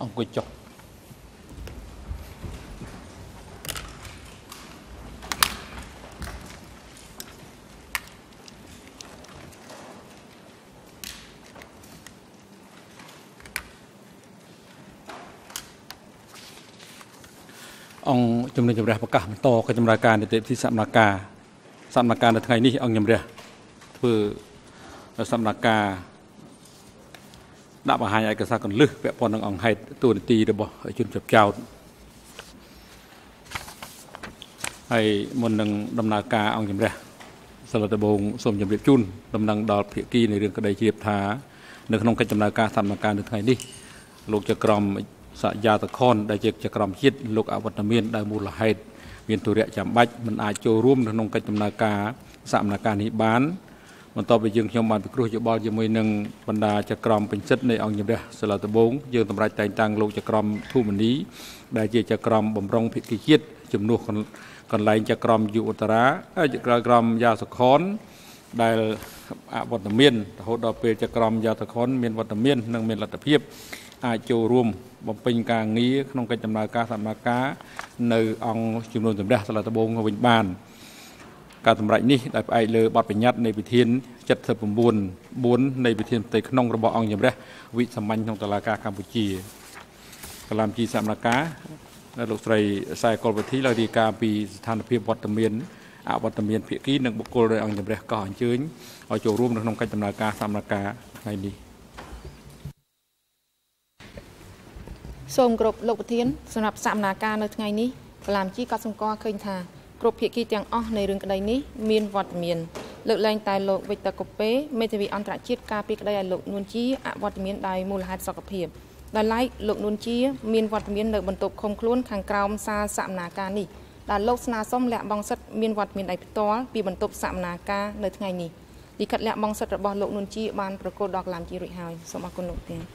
អង្គុយចុះអង្គជំនុំជម្រះប្រកាសបន្តកិច្ចដំណើរការនីតិវិធីសកម្មការនៅថ្ងៃនេះអង្គជំរះធ្វើសកម្មការដាក់បង្ហាញឯកសារកន្លឹះពាក់ព័ន្ធនឹងអង្គហេតុទូនីតិរបស់ជនជាប់ចោទហើយមុននឹងដំណើរការអង្គជំរះសិលតបងសូមជម្រាបជូនដំណឹងដល់ភាគីនៃរឿងក្តីជ្រាបថានៅក្នុងកិច្ចដំណើរការសកម្មការនៅថ្ងៃនេះលោកចក្រមសយាតខនដែលជាចក្រមជាតិលោកអវត្តមានដែលមូលហេតុមានទុរៈចាំបាច់មិនអាចចូលរួមក្នុងកិច្ចដំណើរការសកម្មការនេះបានបន្ទាប់ពីយើងខ្ញុំបានពិគ្រោះយោបល់ជាមួយនឹងបណ្ដាចក្រមពេញសិទ្ធិនៃអង្គជំរះសិលតបងយើងសម្រេចតែងតាំងលោកចក្រមធូមនីដែលជាចក្រមបំរុងភាគីជាតិជំនួសកន្លែងចក្រមយុវតារាចក្រមយ៉ាសខនដែលអវត្តមានរហូតដល់ពេលចក្រមយ៉ាសខនមានវត្តមាននិងមានលទ្ធភាពអាចចូលរួមបំពេញការងារក្នុងកិច្ចដំណើរការសកម្មការនៅអង្គជំនុំជម្រះសិលតបងវិញបានការសម្រេចនេះដែលផ្អែកលើបទបញ្ញត្តិនៃវិធាន79.4នៃវិធានផ្ទៃក្នុងរបស់អង្គជំរះវិសាមញ្ញក្នុងតុលាការកម្ពុជាកលាមជីសកម្មការលោកស្រីខ្សែកុលវិធីលើរាយការណ៍ពីស្ថានភាពវត្តមានអវត្តមានភាគីនិងបុគ្គលនៃអង្គជំរះក៏អញ្ជើញឲ្យចូលរួមនៅក្នុងកិច្ចដំណើរការសកម្មការថ្ងៃនេះសូមគោរពលោកប្រធានសម្រាប់សកម្មការនៅថ្ងៃនេះកលាមជីក៏សម្គាល់ឃើញថាគ្រប់ភាគីទាំងអស់នៃរឿងក្តីនេះមានវត្តមានលើកលែងតែលោកវិជ្ជកូពេមេធាវីអន្តរជាតិការពីក្តីឲ្យលោកនួនជាអវត្តមានដោយមូលហេតុសុខភាពដោយឡែកលោកនួនជាមានវត្តមាននៅបន្ទប់ឃុំខ្លួនខាងក្រោមសាលសកម្មការនេះដែលលោកស្នើសុំលាក់បង់សិទ្ធិមានវត្តមានដោយផ្ទាល់ពីបន្ទប់សកម្មការនៅថ្ងៃនេះលិខិតលាក់បង់សិទ្ធិរបស់លោកនួនជាបានប្រកល់ដល់កលាមជីរួចហើយសូមអរគុណលោកប្រធាន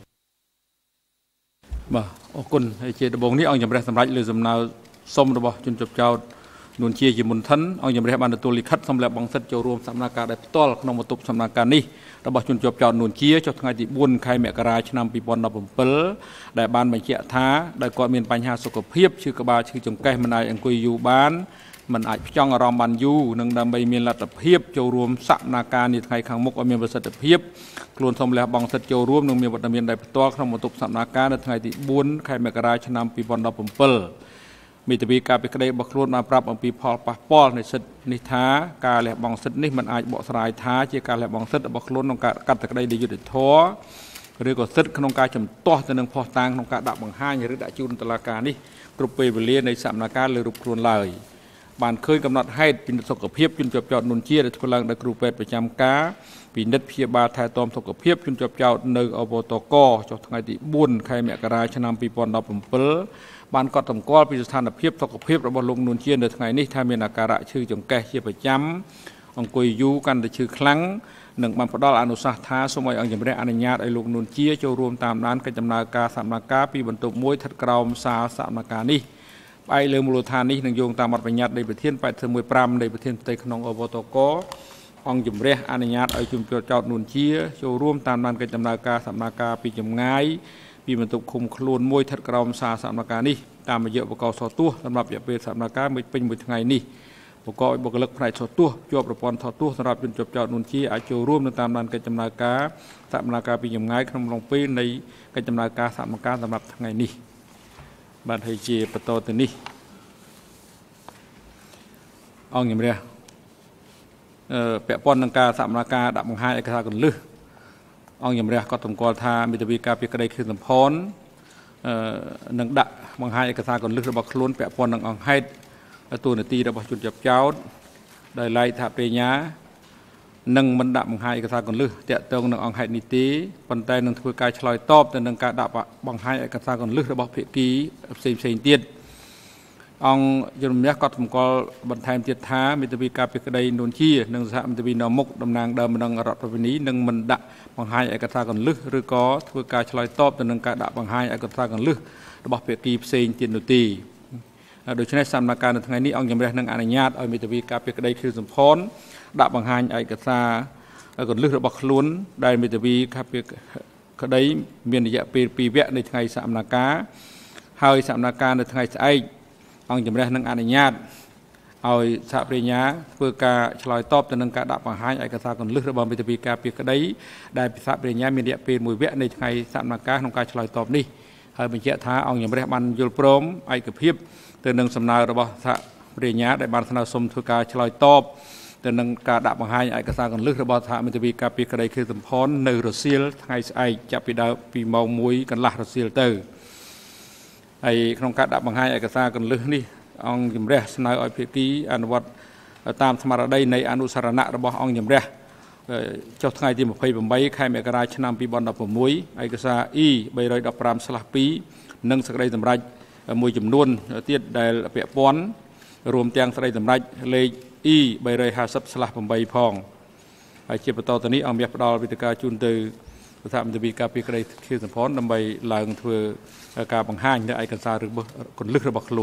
បាទអរគុណហើយជាដំបូងនេះអង្គជំរះសម្រាប់លើសំណើសុំរបស់ជនជាប់ចោទនួនជាមុនឋិនអង្គជំរះបានទទួលលិខិតសម្រាប់បងសិទ្ធិចូលរួមសកម្មការដែលផ្ទាល់ក្នុងបន្ទប់សកម្មការនេះរបស់ជនជាប់ចោទនួនជាចុះថ្ងៃទី4ខែមករាឆ្នាំ2017ដែលបានបញ្ជាក់ថាដោយគាត់មានបញ្ហាសុខភាពឈឺក្បាលឈឺចង្កេះមិនអាចអង្គុយយូរបានមិនអាចផ្ចង់អារម្មណ៍បានយូរនិងដើម្បីមានលទ្ធភាពចូលរួមសកម្មការនាថ្ងៃខាងមុខឲ្យមានប្រសិទ្ធភាពខ្លួនសូមលះបង់សិទ្ធិចូលរួមនិងមានវត្តមានដោយផ្ទាល់ក្នុងបន្ទប់សកម្មការនៅថ្ងៃទី4ខែមករាឆ្នាំ2017មេធាវីការពីក្តីរបស់ខ្លួនបានប្រាប់អំពីផលប៉ះពាល់នៃសិទ្ធិនេះថាការលះបង់សិទ្ធិនេះមិនអាចបកស្រាយថាជាការលះបង់សិទ្ធិរបស់ខ្លួនក្នុងការកាត់ក្តីដោយយុត្តិធម៌ឬក៏សិទ្ធិក្នុងការជំទាស់ទៅនឹងភស្តុតាងក្នុងការដាក់បង្ហាញឬដាក់ជូនតុលាការនេះគ្រប់ពេលវេលានៃសកម្មការលើរូបខ្លួនឡើយបានឃើញកំណត់ហេតុពិនិត្យសុខភាពជនជាប់ចោទនួនជាដែលធ្វើឡើងដោយគ្រូពេទ្យប្រចាំការពិនិត្យព្យាបាលថែទាំសុខភាពជនជាប់ចោទនៅអវតកចុះថ្ងៃទី4ខែមករាឆ្នាំ2017បានកត់សម្គាល់ពីស្ថានភាពសុខភាពរបស់លោកនួនជានៅថ្ងៃនេះថាមានអាការៈឈឺចង្កេះជាប្រចាំអង្គុយយូរកាន់តែឈឺខ្លាំងនិងបានផ្ដល់អនុសាសន៍ថាសូមឲ្យអង្គជំរះអនុញ្ញាតឲ្យលោកនួនជាចូលរួមតាមដានកិច្ចដំណើរការសកម្មការពីបន្ទប់មួយស្ថិតក្រោមសាលសកម្មការនេះផ្អែកលើមូលដ្ឋាននេះនឹងយោងតាមបទបញ្ញត្តិនៃវិធាន81.5នៃវិធានផ្ទៃក្នុងអវតកអង្គជំរះអនុញ្ញាតឲ្យជនជាប់ចោទនួនជាចូលរួមតាមដានកិច្ចដំណើរការសកម្មការពីចម្ងាយពីបន្ទប់ឃុំខ្លួនមួយស្ថិតក្រោមសាលសកម្មការនេះតាមរយៈបកសទោសសម្រាប់រយៈពេលសកម្មការពេញមួយថ្ងៃនេះបកឲ្យបុគ្គលិកផ្នែកសទោសជាប់ប្រព័ន្ធថតទោសសម្រាប់ជនជាប់ចោទនួនជាអាចចូលរួមនៅតាមដានកិច្ចដំណើរការសកម្មការពីចម្ងាយក្នុងអំឡុងពេលនៃកិច្ចដំណើរការសកម្មការសម្រាប់ថ្ងៃនេះបាទហើយជាបន្តទៅនេះអង្គជំរះពាក់ព័ន្ធនឹងការសកម្មការដាក់បង្ហាញឯកសារកន្លឹះអង្គជំរះក៏តម្កល់ថាមេធាវីការពីក្តីខៀវសំផននឹងដាក់បង្ហាញឯកសារកន្លឹះរបស់ខ្លួនពាក់ព័ន្ធនឹងអង្គហេតុទូនាទីរបស់ជនជាប់ចោទដោយឡែកថាបញ្ញានឹងមិនដាក់បង្ហាញឯកសារកន្លឹះតាក់ទងនឹងអង្គហេតុនេះទេប៉ុន្តែនឹងធ្វើការឆ្លើយតបទៅនឹងការដាក់បង្ហាញឯកសារកន្លឹះរបស់ភាគីផ្សេងទៀតអង្គជំរះក៏សម្គាល់បន្ថែមទៀតថាមេធាវីការពីក្តីនួនជានិងសហមេធាវីនៅមុខតំណាងដើមម្ដងរដ្ឋប្រវិនីនឹងមិនដាក់បង្ហាញឯកសារកន្លឹះឬក៏ធ្វើការឆ្លើយតបទៅនឹងការដាក់បង្ហាញឯកសារកន្លឹះរបស់ភាគីផ្សេងទៀតនោះទេដូច្នេះសកម្មការនៅថ្ងៃនេះអង្គជំរះនឹងអនុញ្ញាតឲ្យមេធាវីការពីក្តីខៀវសំផនដាក់បង្ហាញឯកសារកន្លឹះរបស់ខ្លួនដែលមេធាវីការពីក្តីមានរយៈពេល2វគ្គនៅថ្ងៃសកម្មភាពហើយសកម្មភាពនៅថ្ងៃស្អែកអង្គជំរះនឹងអនុញ្ញាតឲ្យសហប្រញ្ញាធ្វើការឆ្លើយតបទៅនឹងការដាក់បង្ហាញឯកសារគន្លឹះរបស់មេធាវីការពារក្តីដែលសហប្រញ្ញាមានរយៈពេល1វគ្គនៃថ្ងៃសកម្មភាពក្នុងការឆ្លើយតបនេះហើយបញ្ជាក់ថាអង្គជំរះបានយល់ព្រមឯកភាពទៅនឹងសំណើរបស់សហប្រញ្ញាដែលបានស្នើសុំធ្វើការឆ្លើយតបទៅនឹងការដាក់បង្ហាញឯកសារគន្លឹះរបស់សហមេធាវីការពារក្តីខេត្តសំផននៅរសៀលថ្ងៃស្អែកចាប់ពីម៉ោង1កន្លះរសៀលទៅហើយក្នុងការដាក់បង្ហាញឯកសារគន្លឹះនេះអង្គជំរះស្នើឲ្យភាគីអនុវត្តតាមស្មារតីនៃអនុសារណៈរបស់អង្គជំរះចុះថ្ងៃទី28ខែមករាឆ្នាំ2016ឯកសារ E 315/2 និងសេចក្តីសម្រេចមួយចំនួនទៀតដែលពាក់ព័ន្ធរួមទាំងសេចក្តីសម្រេចលេខ E 350/8 ផងហើយជាបន្តទៅនេះអង្គមានផ្ដល់វិធានការជូនទៅសហមេធាវីការពារក្តីខេត្តសំផនដើម្បីឡើងធ្វើការបង្ហាញនៅឯកសាររបស់គន្លឹះរបស់ខ្លួន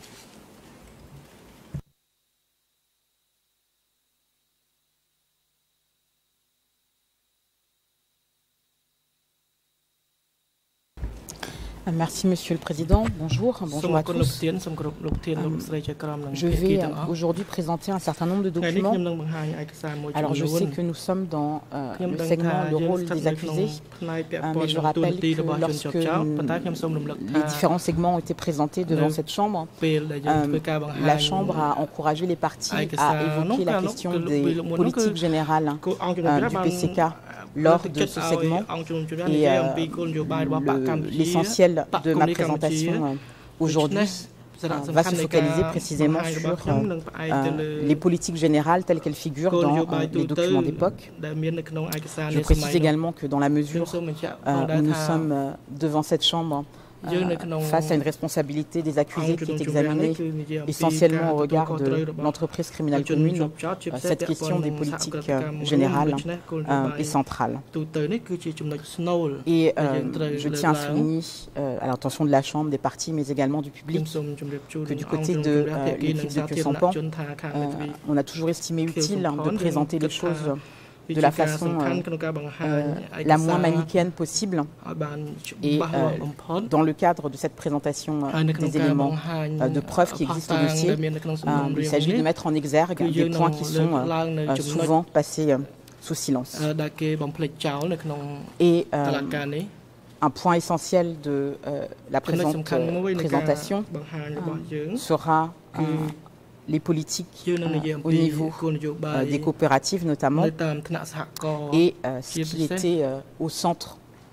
Merci Monsieur le Président. Bonjour à tous. Je vais aujourd'hui présenter un certain nombre de documents. Alors je sais que nous sommes dans le segment le rôle des accusés, mais je rappelle que lorsque les différents segments ont été présentés devant cette Chambre, la Chambre a encouragé les partis à évoquer la question des politiques générales du PCK lors de ce segment et l'essentiel de ma présentation aujourd'hui va se focaliser précisément sur les politiques générales telles qu'elles figurent dans les documents d'époque. Je précise également que dans la mesure où nous sommes devant cette Chambre, face à une responsabilité des accusés qui est examinée essentiellement au regard de l'entreprise criminelle commune, cette question des politiques générales est centrale. Et je tiens à souligner à l'attention de la Chambre, des partis, mais également du public, que du côté de l'équipe de Kyosampan, on a toujours estimé utile de présenter les choses de la façon la moins manichéenne possible et dans le cadre de cette présentation des éléments de preuve qui existent au dossier, il s'agit de mettre en exergue des points qui sont souvent passés sous silence. Et un point essentiel de la présente présentation sera les politiques au niveau des coopératives notamment et ce qui était au centre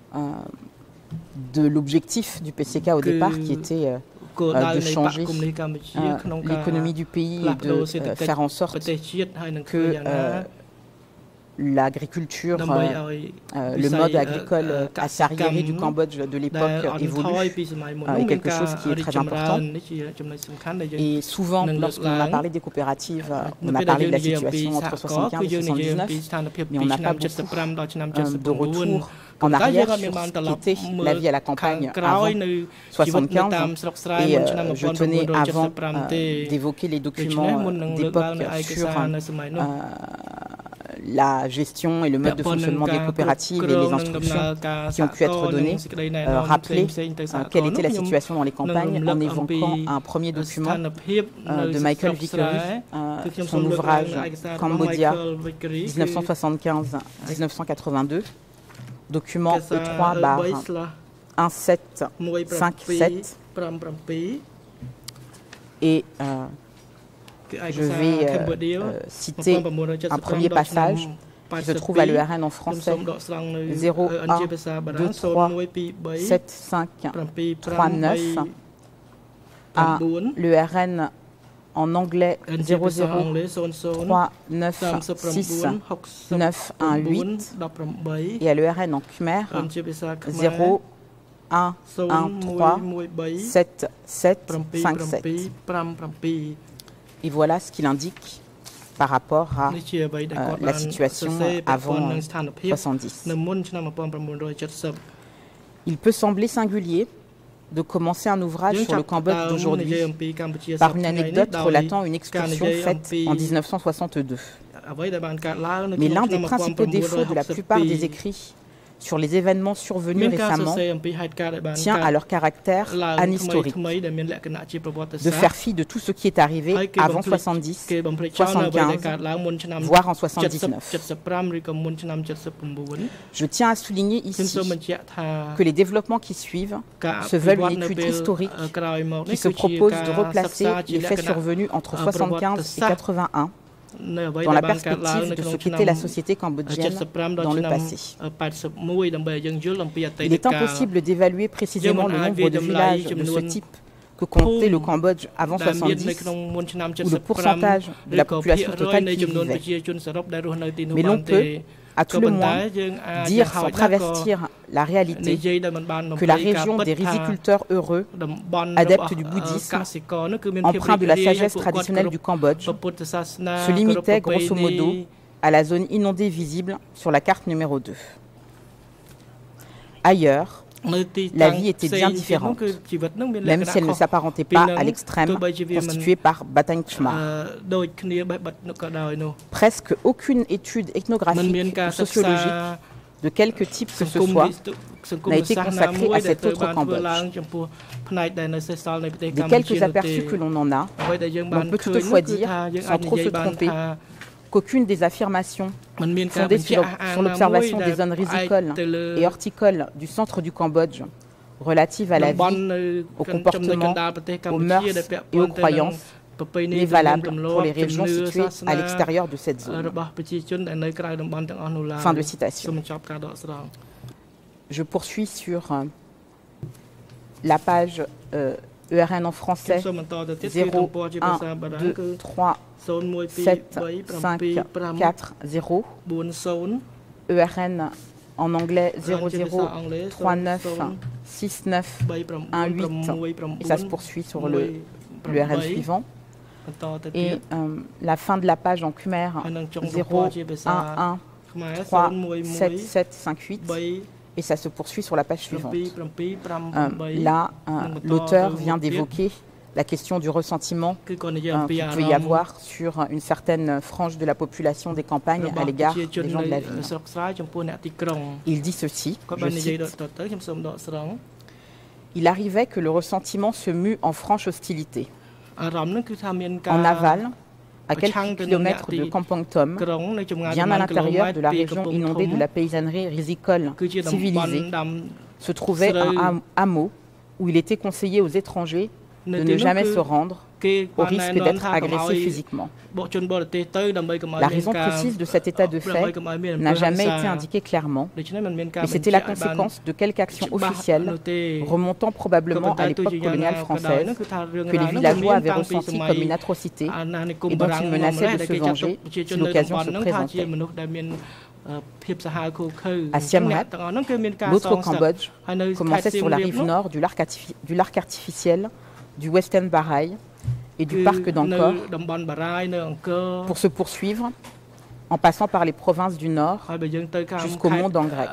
de l'objectif du PCK au départ qui était de changer l'économie du pays et de faire en sorte que l'agriculture, le mode agricole arriéré du Cambodge de l'époque évolue est quelque chose qui est très important. Et souvent, lorsqu'on a parlé des coopératives, on a parlé de la situation entre 75 et 79, mais on n'a pas beaucoup de retour en arrière sur ce qu'était la vie à la campagne avant 75. Et je tenais, avant d'évoquer les documents d'époque sur la gestion et le mode de fonctionnement des coopératives et les instructions qui ont pu être données, rappeler quelle était la situation dans les campagnes en évoquant un premier document de Michael Vickery, son ouvrage Cambodia 1975-1982, document E3/1757. Et je vais citer un premier passage qui se trouve à l'ERN en français 01237539, à l'ERN en anglais 003966918 et à l'ERN en Khmer 01137757. Et voilà ce qu'il indique par rapport à la situation avant 70. Il peut sembler singulier de commencer un ouvrage sur le Cambodge d'aujourd'hui par une anecdote relatant une excursion faite en 1962. Mais l'un des principaux défauts de la plupart des écrits sur les événements survenus récemment tient à leur caractère anhistorique, de faire fi de tout ce qui est arrivé avant 70, 75, voire en 79. Je tiens à souligner ici que les développements qui suivent se veulent une étude historique qui se propose de replacer les faits survenus entre 75 et 81 dans la perspective de ce qu'était la société cambodgienne dans le passé. Il est impossible d'évaluer précisément le nombre de villages de ce type que comptait le Cambodge avant 70 ou le pourcentage de la population totale qui y vivait. Mais l'on peut, à tout le moins, dire sans travestir la réalité que la région des riziculteurs heureux, adeptes du bouddhisme, empreint de la sagesse traditionnelle du Cambodge, se limitait grosso modo à la zone inondée visible sur la carte numéro 2. Ailleurs, la vie était bien différente, même si elle ne s'apparentait pas à l'extrême constitué par Batang Khmer. Presque aucune étude ethnographique ou sociologique de quelque type que ce soit n'a été consacrée à cet autre Cambodge. Des quelques aperçus que l'on en a, on peut toutefois dire, sans trop se tromper, qu'aucune des affirmations fondées sur l'observation des zones rizicoles et horticoles du centre du Cambodge relatives à la vie, au comportement, aux mœurs et aux croyances n'est valable pour les régions situées à l'extérieur de cette zone. Fin de citation. Je poursuis sur la page ERN en français 0, 1, 2, 3, 7, 5, 4, 0. ERN en anglais 00, 39, 69, 18. Et ça se poursuit sur l'ERN suivant. Et la fin de la page en Khmer 0, 1, 1, 3, 7, 7, 5, 8. Et ça se poursuit sur la page suivante. Là, l'auteur vient d'évoquer la question du ressentiment qu'il peut y avoir sur une certaine frange de la population des campagnes à l'égard des gens de la ville. Il dit ceci, je cite, « Il arrivait que le ressentiment se mue en franche hostilité. En aval, à quelques kilomètres de Kampong Thom, bien à l'intérieur de la région inondée de la paysannerie rizicole civilisée, se trouvait un hameau où il était conseillé aux étrangers de ne jamais se rendre au risque d'être agressés physiquement. La raison précise de cet état de fait n'a jamais été indiquée clairement, mais c'était la conséquence de quelque action officielle remontant probablement à l'époque coloniale française que les villageois avaient ressenti comme une atrocité et dont ils menaçaient de se venger si l'occasion se présentait. À Siem Reap, l'autre Cambodge commençait sur la rive nord du lac artificiel du Western Barai et du parc d'Angkor pour se poursuivre en passant par les provinces du nord jusqu'au mont d'Angrek.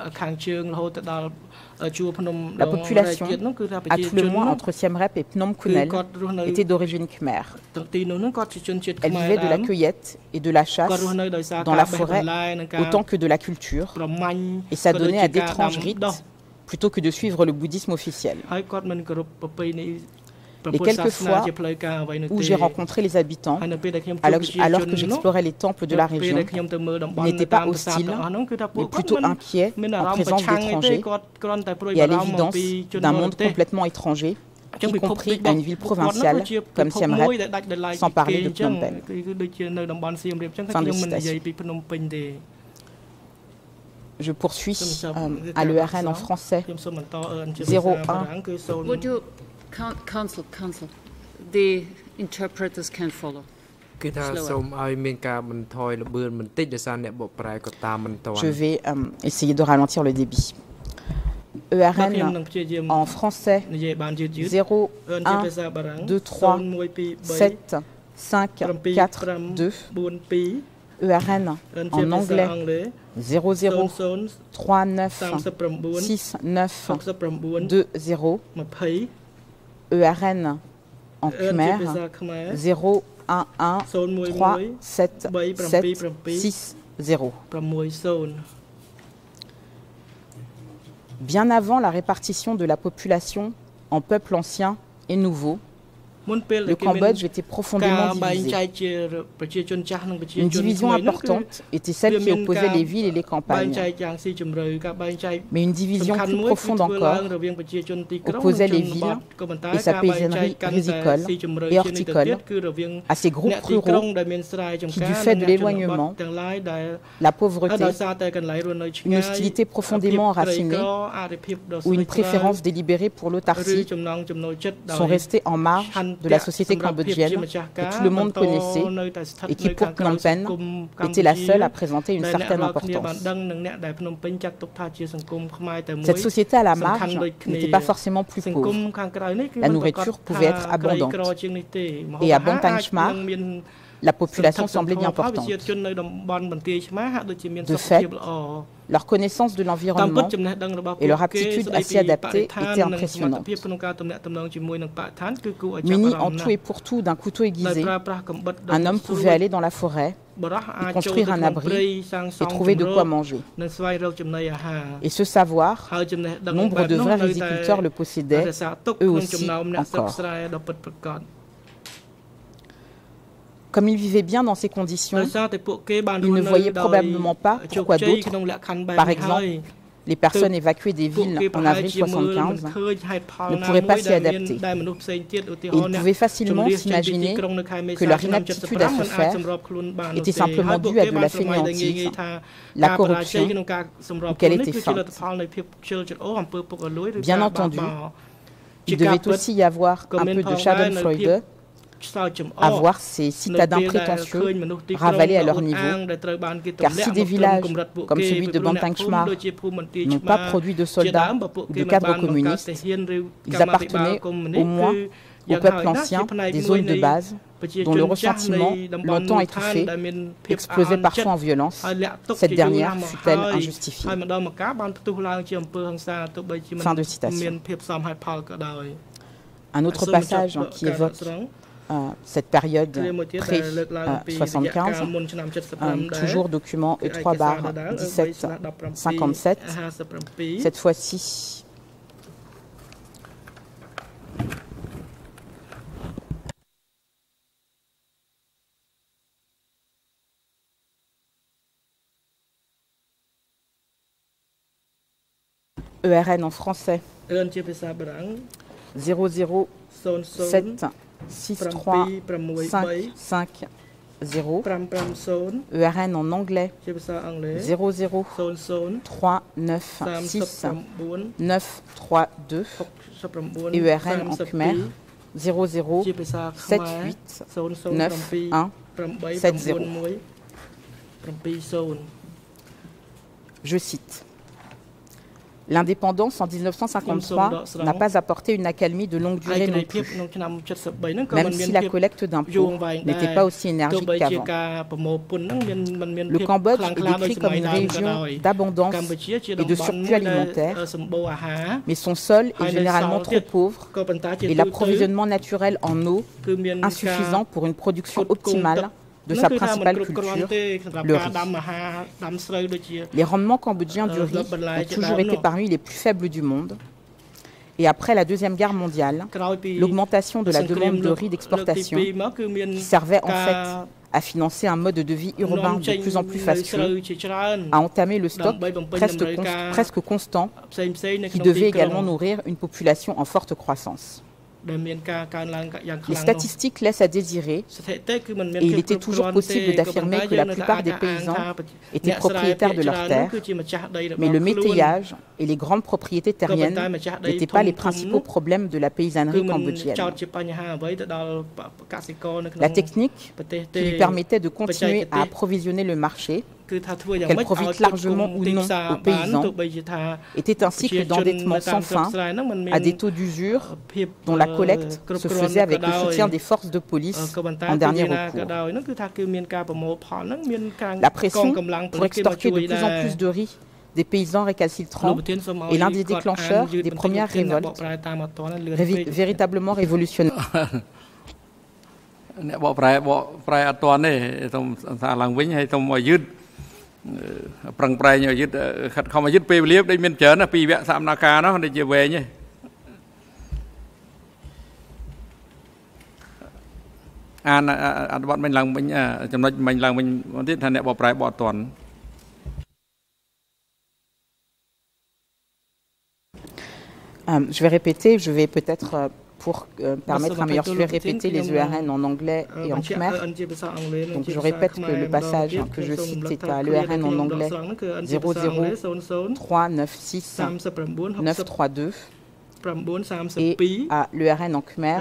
La population, à tout le moins entre Siem Reap et Phnom Kunel, était d'origine khmer. Elle vivait de la cueillette et de la chasse dans la forêt autant que de la culture et s'adonnait à d'étranges rites plutôt que de suivre le bouddhisme officiel. Les quelques fois où j'ai rencontré les habitants, alors que j'explorais les temples de la région, n'étaient pas hostiles, mais plutôt inquiets en présence d'étrangers et à l'évidence d'un monde complètement étranger, y compris à une ville provinciale comme Siem Reap, sans parler de Phnom Penh. Fin de citation. Je poursuis à l'ERN en français 01. Council, the interpreters can follow. Je vais essayer de ralentir le débit. ERN en français 0, 1, 2, 3, 7, 5, 4, 2. ERN en anglais 00, 3, 9, 6, 9, 2, 0. ERN en Khmer 0, 1, 1, 3, 7, 7, 6, 0. Bien avant la répartition de la population en peuples anciens et nouveaux, le Cambodge était profondément divisé. Une division importante était celle qui opposait les villes et les campagnes. Mais une division plus profonde encore opposait les villes et sa paysannerie risicole et horticole à ces groupes ruraux qui, du fait de l'éloignement, la pauvreté, une hostilité profondément enracinée ou une préférence délibérée pour l'autarcie sont restés en marge de la société cambodgienne que tout le monde connaissait et qui, pour Phnom Penh, était la seule à présenter une certaine importance. Cette société à la marge n'était pas forcément plus pauvre. La nourriture pouvait être abondante. Et à Bantangsmar, la population semblait bien portante. De fait, leur connaissance de l'environnement et leur aptitude à s'y adapter étaient impressionnantes. Muni en tout et pour tout d'un couteau aiguisé, un homme pouvait aller dans la forêt, y construire un abri et trouver de quoi manger. Et ce savoir, nombre de vrais riziculteurs le possédaient, eux aussi encore. Comme ils vivaient bien dans ces conditions, ils ne voyaient probablement pas pourquoi d'autres, par exemple les personnes évacuées des villes en avril 1975, ne pourraient pas s'y adapter. Et ils pouvaient facilement s'imaginer que leur inaptitude à se faire était simplement due à de la fainéantise, la corruption ou qu'elle était feinte. Bien entendu, il devait aussi y avoir un peu de schadenfreude, à voir ces citadins prétentieux ravalés à leur niveau, car si des villages comme celui de Bantangsmar n'ont pas produit de soldats ou de cadres communistes, ils appartenaient au moins au peuple ancien des zones de base, dont le ressentiment, longtemps étouffé, explosait parfois en violence, cette dernière fut-elle injustifiée. Fin de citation. Un autre passage qui évoque cette période pré-75, toujours document E3/1757, cette fois-ci ERN en français 007 63550, ERN en anglais 00396 et ERN en Khmer 00789170. Je cite. L'indépendance en 1953 n'a pas apporté une accalmie de longue durée non plus, même si la collecte d'impôts n'était pas aussi énergique qu'avant. Le Cambodge est décrit comme une région d'abondance et de surplus alimentaire, mais son sol est généralement trop pauvre et l'approvisionnement naturel en eau insuffisant pour une production optimale de sa principale culture, le riz. Les rendements cambodgiens du riz ont toujours été parmi les plus faibles du monde. Et après la Deuxième Guerre mondiale, l'augmentation de la demande de riz d'exportation, qui servait en fait à financer un mode de vie urbain de plus en plus fastueux, a entamé le stock presque constant qui devait également nourrir une population en forte croissance. Les statistiques laissent à désirer et il était toujours possible d'affirmer que la plupart des paysans étaient propriétaires de leurs terres, mais le métayage et les grandes propriétés terriennes n'étaient pas les principaux problèmes de la paysannerie cambodgienne. La technique qui lui permettait de continuer à approvisionner le marché, qu'elle profite largement ou non aux paysans, était un cycle d'endettement sans fin à des taux d'usure dont la collecte se faisait avec le soutien des forces de police en dernier recours. La pression pour extorquer de plus en plus de riz des paysans récalcitrants est l'un des déclencheurs des premières révoltes véritablement révolutionnaires. ប្រឹងប្រែងឲ្យយឺតខិតខំឲ្យយឺតពេលវេលាដូចមានច្រើនណាពីវគ្គសកម្មការនោះដូចជាវែងទេអានអត្ថបទមិញឡើងវិញចំណុចមិញឡើងវិញទៀតថាអ្នកបកប្រែបកអត់ទាន់ Je vais répéter, je vais peut-être pour permettre un meilleur suivi répéter les ERN en anglais et en khmer. Donc je répète que le passage que je cite est à l'ERN en anglais 00396 932 et à l'ERN en khmer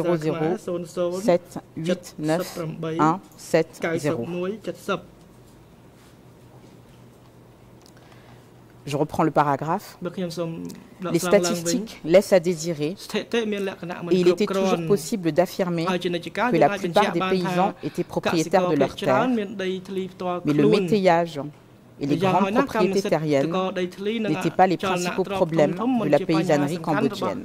00789 Je reprends le paragraphe. Les statistiques laissent à désirer et il était toujours possible d'affirmer que la plupart des paysans étaient propriétaires de leurs terres, mais le métayage et les grandes propriétés terriennes n'étaient pas les principaux problèmes de la paysannerie cambodgienne.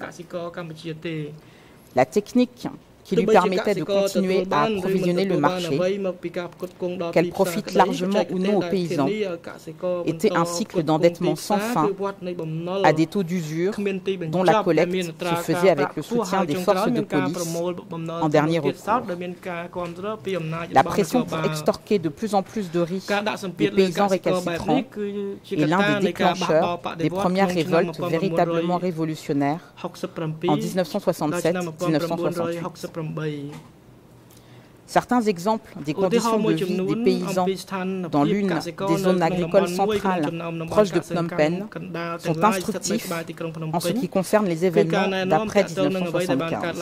La technique qui lui permettait de continuer à approvisionner le marché, qu'elle profite largement ou non aux paysans, était un cycle d'endettement sans fin à des taux d'usure dont la collecte se faisait avec le soutien des forces de police en dernier recours. La pression pour extorquer de plus en plus de riches des paysans récalcitrants est l'un des déclencheurs des premières révoltes véritablement révolutionnaires en 1967-1968. Certains exemples des conditions de vie des paysans dans l'une des zones agricoles centrales proches de Phnom Penh sont instructifs en ce qui concerne les événements d'après 1975.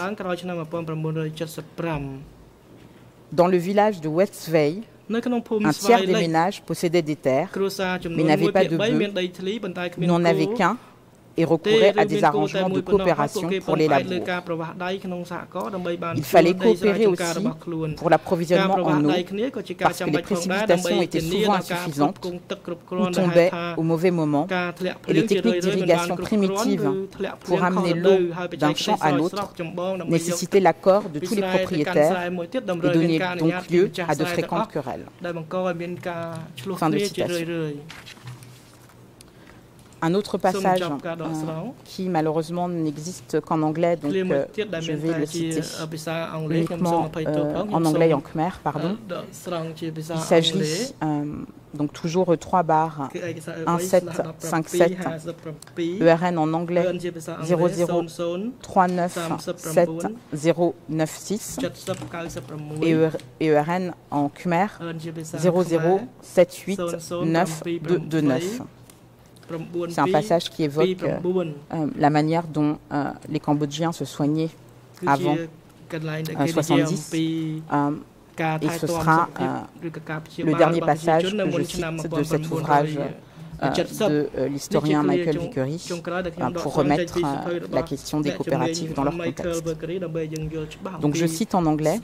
Dans le village de West Svay, un tiers des ménages possédaient des terres, mais n'avaient pas de bœufs, n'en avaient qu'un, et recourait à des arrangements de coopération pour les labours. Il fallait coopérer aussi pour l'approvisionnement en eau, parce que les précipitations étaient souvent insuffisantes ou tombaient au mauvais moment, et les techniques d'irrigation primitives pour amener l'eau d'un champ à l'autre nécessitaient l'accord de tous les propriétaires et donnaient donc lieu à de fréquentes querelles. Fin de citation. Un autre passage qui malheureusement n'existe qu'en anglais, donc je vais le citer uniquement en anglais et en khmer, pardon. Il s'agit donc toujours 3 barres 1757 ERN en anglais 003979096 et ERN en khmer 0078929. C'est un passage qui évoque la manière dont les Cambodgiens se soignaient avant 70. Et ce sera le dernier passage que je cite de cet ouvrage de l'historien Michael Vickery pour remettre la question des coopératives dans leur contexte. Donc je cite en anglais.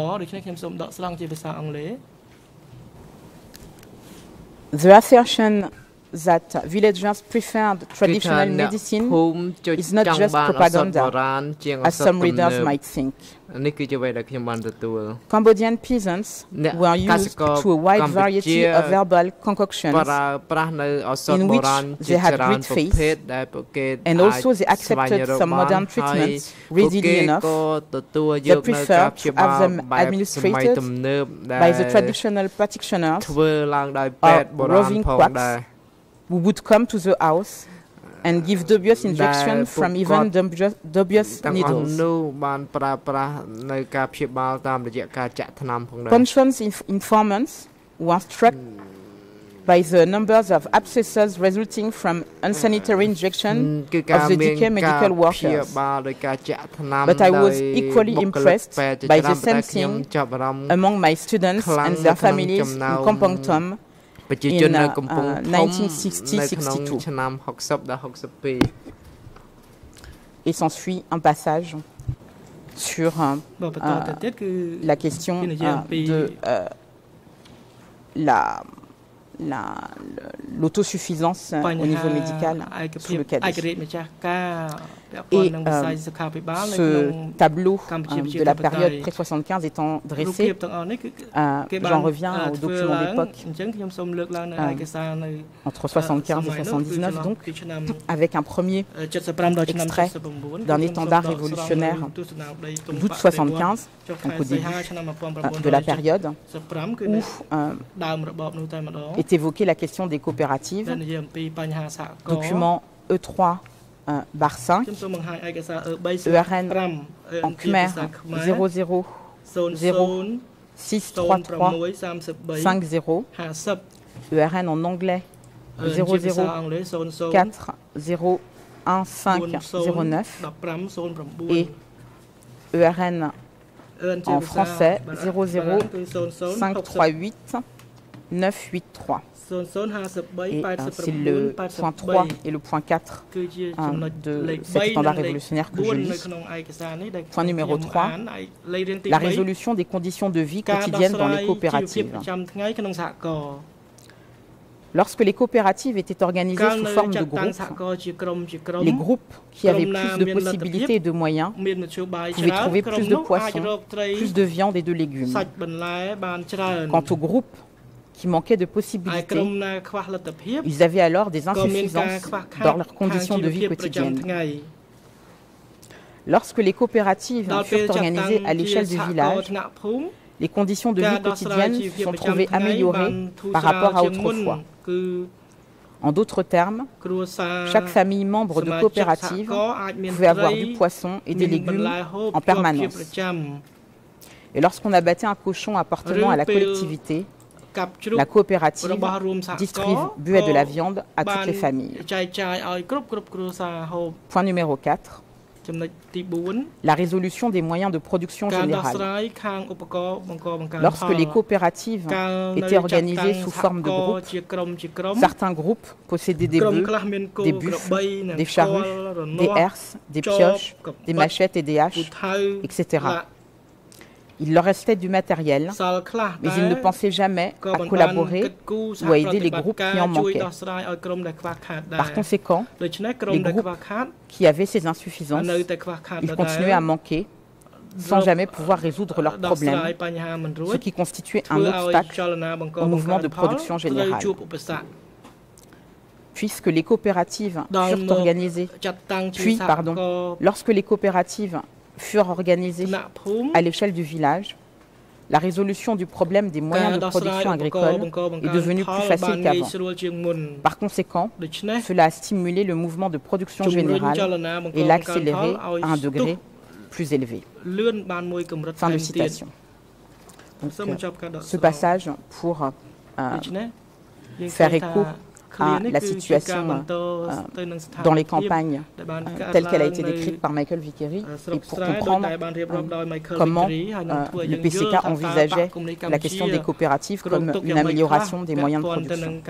The assertion that villagers preferred traditional medicine is not just propaganda, as some readers might think. Cambodian peasants were used to a wide variety of herbal concoctions in which they had great faith, and also they accepted some modern treatments readily enough. They preferred to have them administered by the traditional practitioners or roving quacks who would come to the house and give dubious injections from even dubious needles. Conscious informants were struck by the numbers of abscesses resulting from unsanitary injection of the decay medical workers. But I was equally impressed by the same thing among my students and their families in Kampong Thom in 1960-62. Et s'ensuit un passage sur la question de l'autosuffisance au niveau médical sous le Cadi. Et ce tableau de la période pré-75 étant dressé, j'en reviens au document d'époque entre 75 et 79, donc, avec un premier extrait d'un étendard révolutionnaire d'août 75, donc au début de la période, où est évoquée la question des coopératives. Document E3 bar 5, ERN en Khmer 00 0 633 50, ERN en anglais 00 4 0 1 5 09 et ERN en français 00 538 983. Et c'est le point 3 et le point 4 de cet étendard révolutionnaire que je lis. Point numéro 3, la résolution des conditions de vie quotidiennes dans les coopératives. Lorsque les coopératives étaient organisées sous forme de groupes, les groupes qui avaient plus de possibilités et de moyens pouvaient trouver plus de poissons, plus de viande et de légumes. Quant aux groupes qui manquaient de possibilités, ils avaient alors des insuffisances dans leurs conditions de vie quotidiennes. Lorsque les coopératives furent organisées à l'échelle du village, les conditions de vie quotidiennes se sont trouvées améliorées par rapport à autrefois. En d'autres termes, chaque famille membre de coopérative pouvait avoir du poisson et des légumes en permanence. Et lorsqu'on abattait un cochon appartenant à la collectivité, la coopérative distribuait de la viande à toutes les familles. Point numéro 4. La résolution des moyens de production générale. Lorsque les coopératives étaient organisées sous forme de groupes, certains groupes possédaient des bœufs, des buffles, des charrues, des herses, des pioches, des machettes et des haches, etc. Il leur restait du matériel, mais ils ne pensaient jamais à collaborer ou à aider les groupes qui en manquaient. Par conséquent, les groupes qui avaient ces insuffisances, ils continuaient à manquer sans jamais pouvoir résoudre leurs problèmes, ce qui constituait un obstacle au mouvement de production générale. Puisque les coopératives furent organisées, lorsque les coopératives furent organisées à l'échelle du village, la résolution du problème des moyens de production agricole est devenue plus facile qu'avant. Par conséquent, cela a stimulé le mouvement de production générale et l'a accéléré à un degré plus élevé. Fin de citation. Donc, ce passage pour faire écho à la situation dans les campagnes telle qu'elle a été décrite par Michael Vickery et pour comprendre comment le PCK envisageait la question des coopératives comme une amélioration des moyens de production.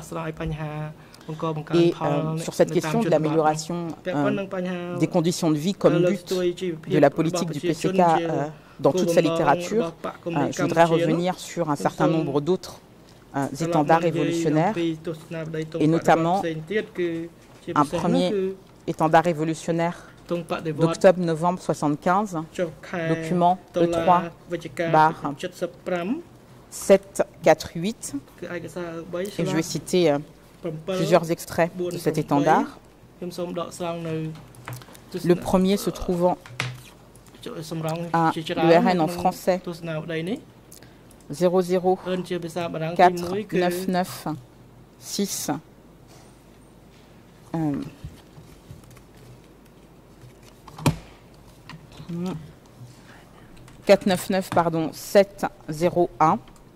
Et sur cette question de l'amélioration des conditions de vie comme but de la politique du PCK dans toute sa littérature, je voudrais revenir sur un certain nombre d'autres étendards révolutionnaires, et notamment un premier étendard révolutionnaire d'octobre-novembre 75, document E3 bar 748, et je vais citer plusieurs extraits de cet étendard. Le premier se trouvant à l'ERN en français 00 4 9 9 6 499 pardon 701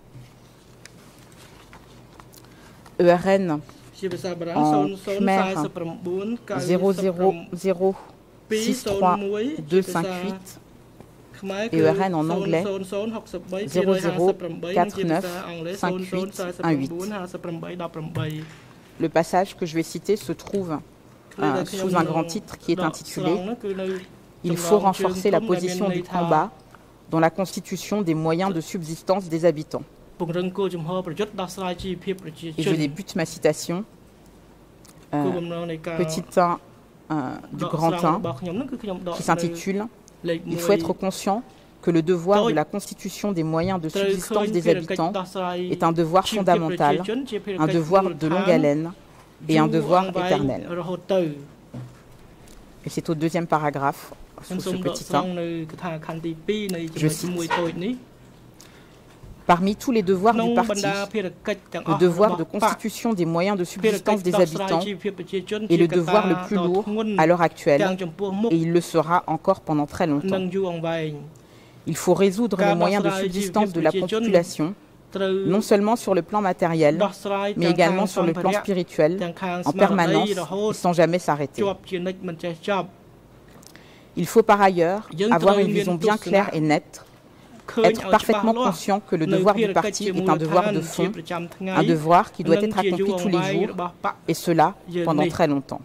ERN en Khmer 000 63258 et ERN en anglais 00495818. Le passage que je vais citer se trouve sous un grand titre qui est intitulé « Il faut renforcer la position du combat dans la constitution des moyens de subsistance des habitants ». Et je débute ma citation. Petit 1, du grand 1 qui s'intitule « Il faut être conscient que le devoir de la constitution des moyens de subsistance des habitants est un devoir fondamental, un devoir de longue haleine et un devoir éternel. » Et c'est au deuxième paragraphe, sous ce petit 1, je cite. Parmi tous les devoirs du parti, le devoir de constitution des moyens de subsistance des habitants est le devoir le plus lourd à l'heure actuelle, et il le sera encore pendant très longtemps. Il faut résoudre les moyens de subsistance de la population, non seulement sur le plan matériel, mais également sur le plan spirituel, en permanence et sans jamais s'arrêter. Il faut par ailleurs avoir une vision bien claire et nette, être parfaitement conscient que le devoir du parti est un devoir de fond, un devoir qui doit être accompli tous les jours, et cela pendant très longtemps.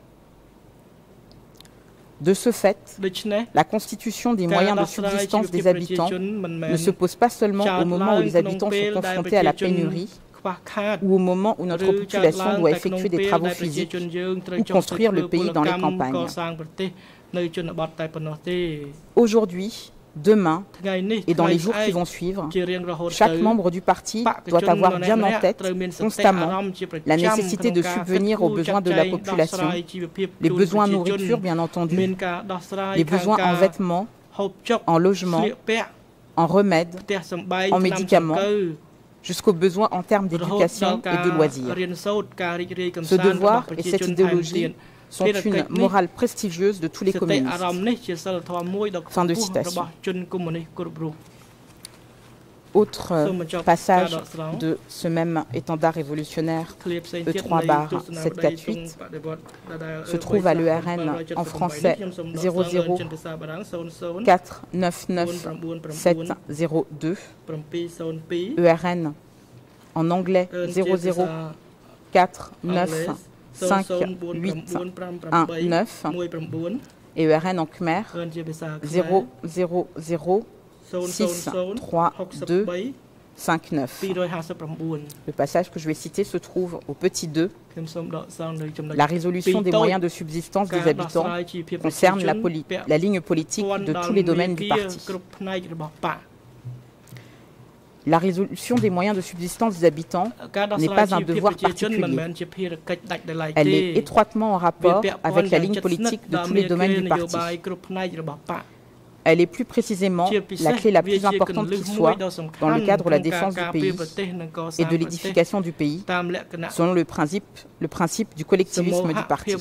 De ce fait, la constitution des moyens de subsistance des habitants ne se pose pas seulement au moment où les habitants sont confrontés à la pénurie ou au moment où notre population doit effectuer des travaux physiques ou construire le pays dans les campagnes. Aujourd'hui, demain et dans les jours qui vont suivre, chaque membre du parti doit avoir bien en tête constamment la nécessité de subvenir aux besoins de la population, les besoins en nourriture bien entendu, les besoins en vêtements, en logement, en remèdes, en médicaments, jusqu'aux besoins en termes d'éducation et de loisirs. Ce devoir et cette idéologie sont une morale prestigieuse de tous les communistes. Fin de citation. Autre passage de ce même étendard révolutionnaire, E3/748, se trouve à l'ERN en français 004997002, ERN en anglais 004958119 et ERN en Khmer 000-63259. Le passage que je vais citer se trouve au petit 2. La résolution des moyens de subsistance des habitants concerne la ligne politique de tous les domaines du parti. La résolution des moyens de subsistance des habitants n'est pas un devoir particulier. Elle est étroitement en rapport avec la ligne politique de tous les domaines du parti. Elle est plus précisément la clé la plus importante qui soit dans le cadre de la défense du pays et de l'édification du pays, selon le principe du collectivisme du parti.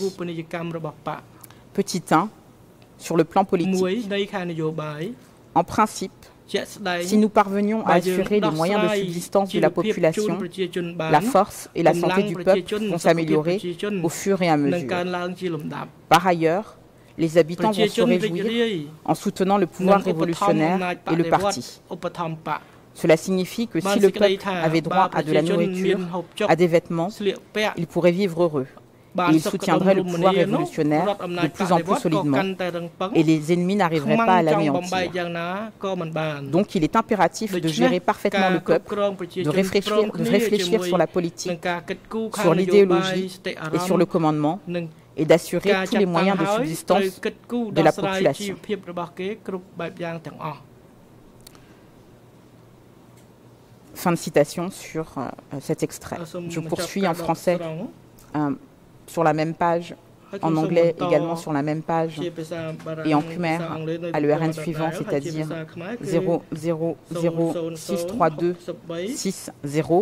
Petit 1, sur le plan politique. En principe, si nous parvenions à assurer les moyens de subsistance de la population, la force et la santé du peuple vont s'améliorer au fur et à mesure. Par ailleurs, les habitants vont se réjouir en soutenant le pouvoir révolutionnaire et le parti. Cela signifie que si le peuple avait droit à de la nourriture, à des vêtements, il pourrait vivre heureux. Et il soutiendrait le pouvoir révolutionnaire de plus en plus solidement, et les ennemis n'arriveraient pas à l'anéantir. Donc il est impératif de gérer parfaitement le peuple, de réfléchir sur la politique, sur l'idéologie et sur le commandement, et d'assurer tous les moyens de subsistance de la population. Fin de citation sur cet extrait. Je poursuis en français sur la même page, en anglais également sur la même page, et en Khmer à l'ERN suivant, c'est-à-dire 000-63260.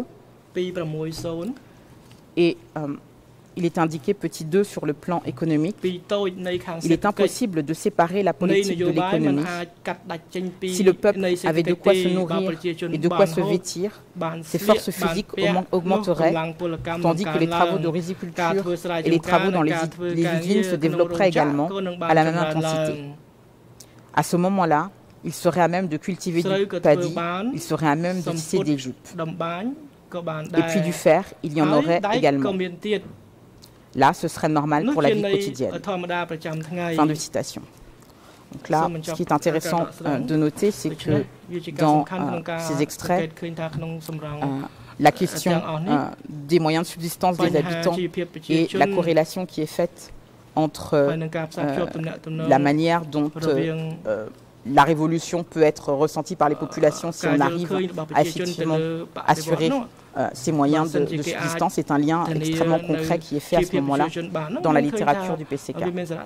Et il est indiqué petit 2 sur le plan économique. Il est impossible de séparer la politique de l'économie. Si le peuple avait de quoi se nourrir et de quoi se vêtir, ses forces physiques augmenteraient, tandis que les travaux de riziculture et les travaux dans les usines se développeraient également à la même intensité. À ce moment-là, il serait à même de cultiver du paddy, il serait à même de tisser des jupes. Et puis du fer, il y en aurait également. Là, ce serait normal pour la vie quotidienne. Fin de citation. Donc là, ce qui est intéressant de noter, c'est que dans ces extraits, la question des moyens de subsistance des habitants et la corrélation qui est faite entre la manière dont la révolution peut être ressentie par les populations si on arrive à effectivement assurer ces moyens de subsistance. C'est un lien extrêmement concret qui est fait à ce moment-là dans la littérature du PCK.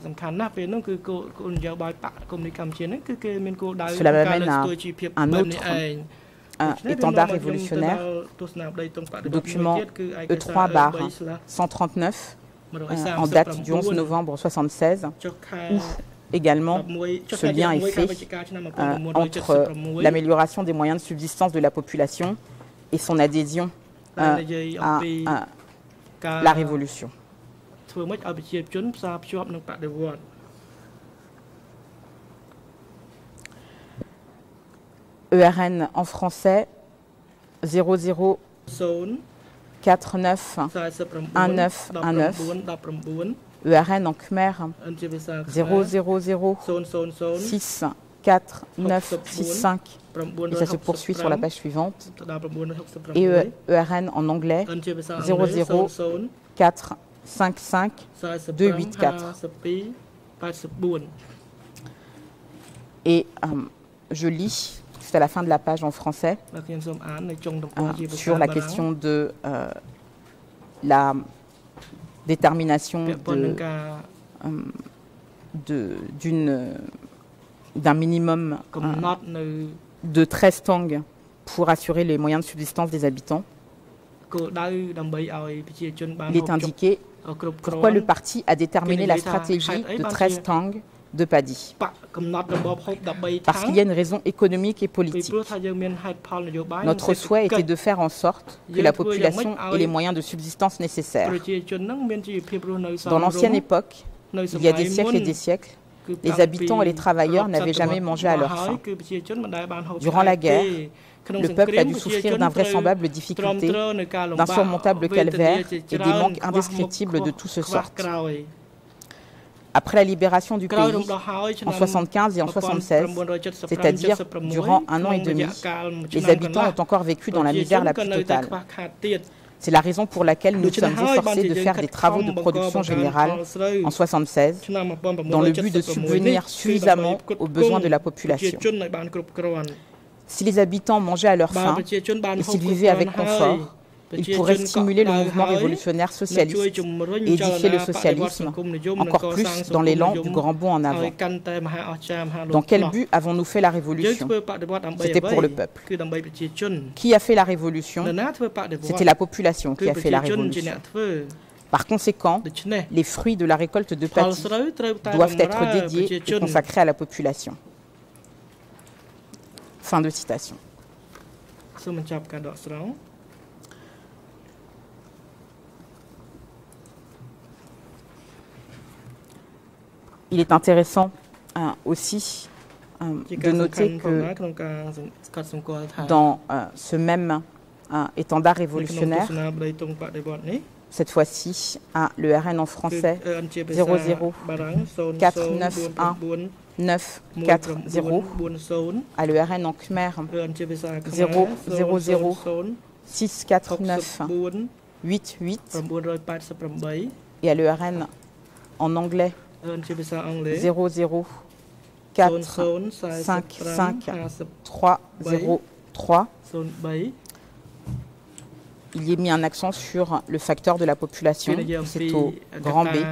Cela m'amène à un autre étendard révolutionnaire, document E3/139, en date du 11 novembre 1976, où également ce lien est fait entre l'amélioration des moyens de subsistance de la population et son adhésion à la révolution. ERN en français 00 49 19 19. ERN en Khmer 000 6 4 9 6 5 et ça se poursuit sur la page suivante. Et ERN en anglais 00 4 5 5 2 8 4. Et je lis à la fin de la page en français sur la question de la détermination d'un minimum de 13 tangs pour assurer les moyens de subsistance des habitants. Il est indiqué pourquoi le parti a déterminé la stratégie de 13 tangs de Paddy. Parce qu'il y a une raison économique et politique. Notre souhait était de faire en sorte que la population ait les moyens de subsistance nécessaires. Dans l'ancienne époque, il y a des siècles et des siècles, les habitants et les travailleurs n'avaient jamais mangé à leur faim. Durant la guerre, le peuple a dû souffrir d'invraisemblables difficultés, d'insurmontables calvaires et des manques indescriptibles de toutes sortes. Après la libération du pays, en 1975 et en 1976, c'est-à-dire durant 1 an et demi, les habitants ont encore vécu dans la misère la plus totale. C'est la raison pour laquelle nous sommes efforcés de faire des travaux de production générale en 1976, dans le but de subvenir suffisamment aux besoins de la population. Si les habitants mangeaient à leur faim et s'ils vivaient avec confort, ils pourraient stimuler le mouvement révolutionnaire socialiste et édifier le socialisme, encore plus dans l'élan du grand bond en avant. Dans quel but avons-nous fait la révolution? C'était pour le peuple. Qui a fait la révolution? C'était la population qui a fait la révolution. Par conséquent, les fruits de la récolte de Paddy doivent être dédiés et consacrés à la population. Fin de citation. Il est intéressant aussi de noter que dans ce même étendard révolutionnaire, cette fois-ci, le RN en français 00 491 940, à le RN en Khmer 000 649 88 et à le RN en anglais 00 4 5 5 3 0 3. Il y est mis un accent sur le facteur de la population, c'est au grand B.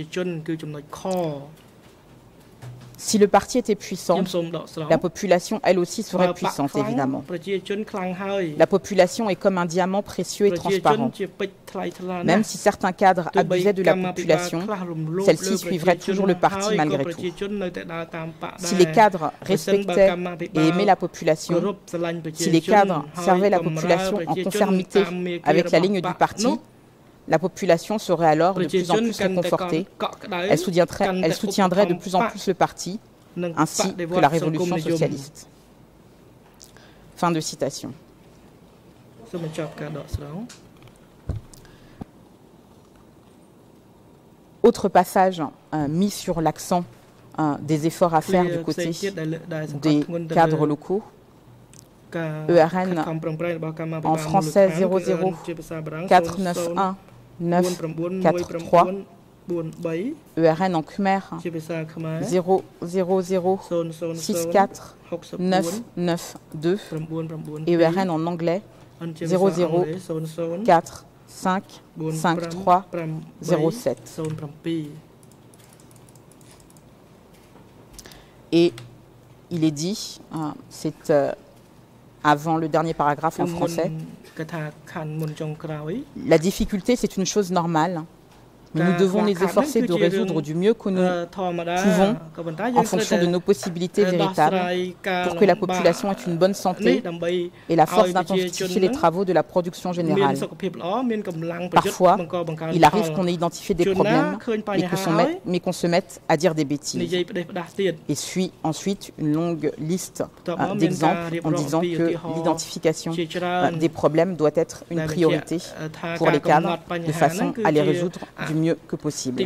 Si le parti était puissant, la population, elle aussi, serait puissante, évidemment. La population est comme un diamant précieux et transparent. Même si certains cadres abusaient de la population, celle-ci suivrait toujours le parti malgré tout. Si les cadres respectaient et aimaient la population, si les cadres servaient la population en conformité avec la ligne du parti, la population serait alors de plus en plus réconfortée, elle soutiendrait de plus en plus le parti, ainsi que la révolution socialiste. Fin de citation. Autre passage mis sur l'accent des efforts à faire du côté des cadres locaux. ERN en français 00 491 943 ERN en Khmer 000 64 992 et ERN en anglais 00 4 5 53 07. Et il est dit, c'est avant le dernier paragraphe en français, la difficulté c'est une chose normale, mais nous devons nous efforcer de résoudre du mieux que nous pouvons en fonction de nos possibilités véritables pour que la population ait une bonne santé et la force d'intensifier les travaux de la production générale. Parfois, il arrive qu'on ait identifié des problèmes mais qu'on se mette à dire des bêtises. Et suit ensuite une longue liste d'exemples en disant que l'identification des problèmes doit être une priorité pour les cadres de façon à les résoudre du mieux que possible.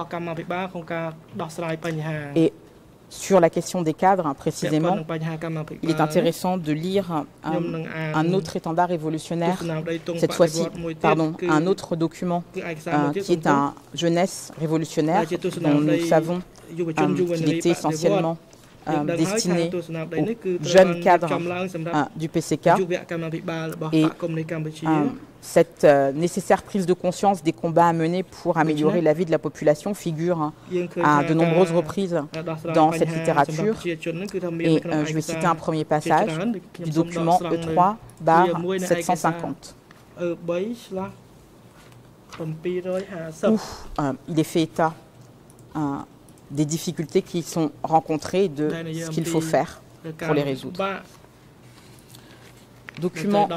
Et sur la question des cadres, précisément, il est intéressant de lire un autre étendard révolutionnaire, cette fois-ci, un autre document qui est un jeunesse révolutionnaire dont nous savons qu'il était essentiellement destiné aux jeunes cadres du PCK. Et cette nécessaire prise de conscience des combats à mener pour améliorer la vie de la population figure à de nombreuses reprises dans cette littérature. Et je vais citer un premier passage du document E3/750. Où il est fait état des difficultés qui sont rencontrées et de ce qu'il faut faire pour les résoudre. Document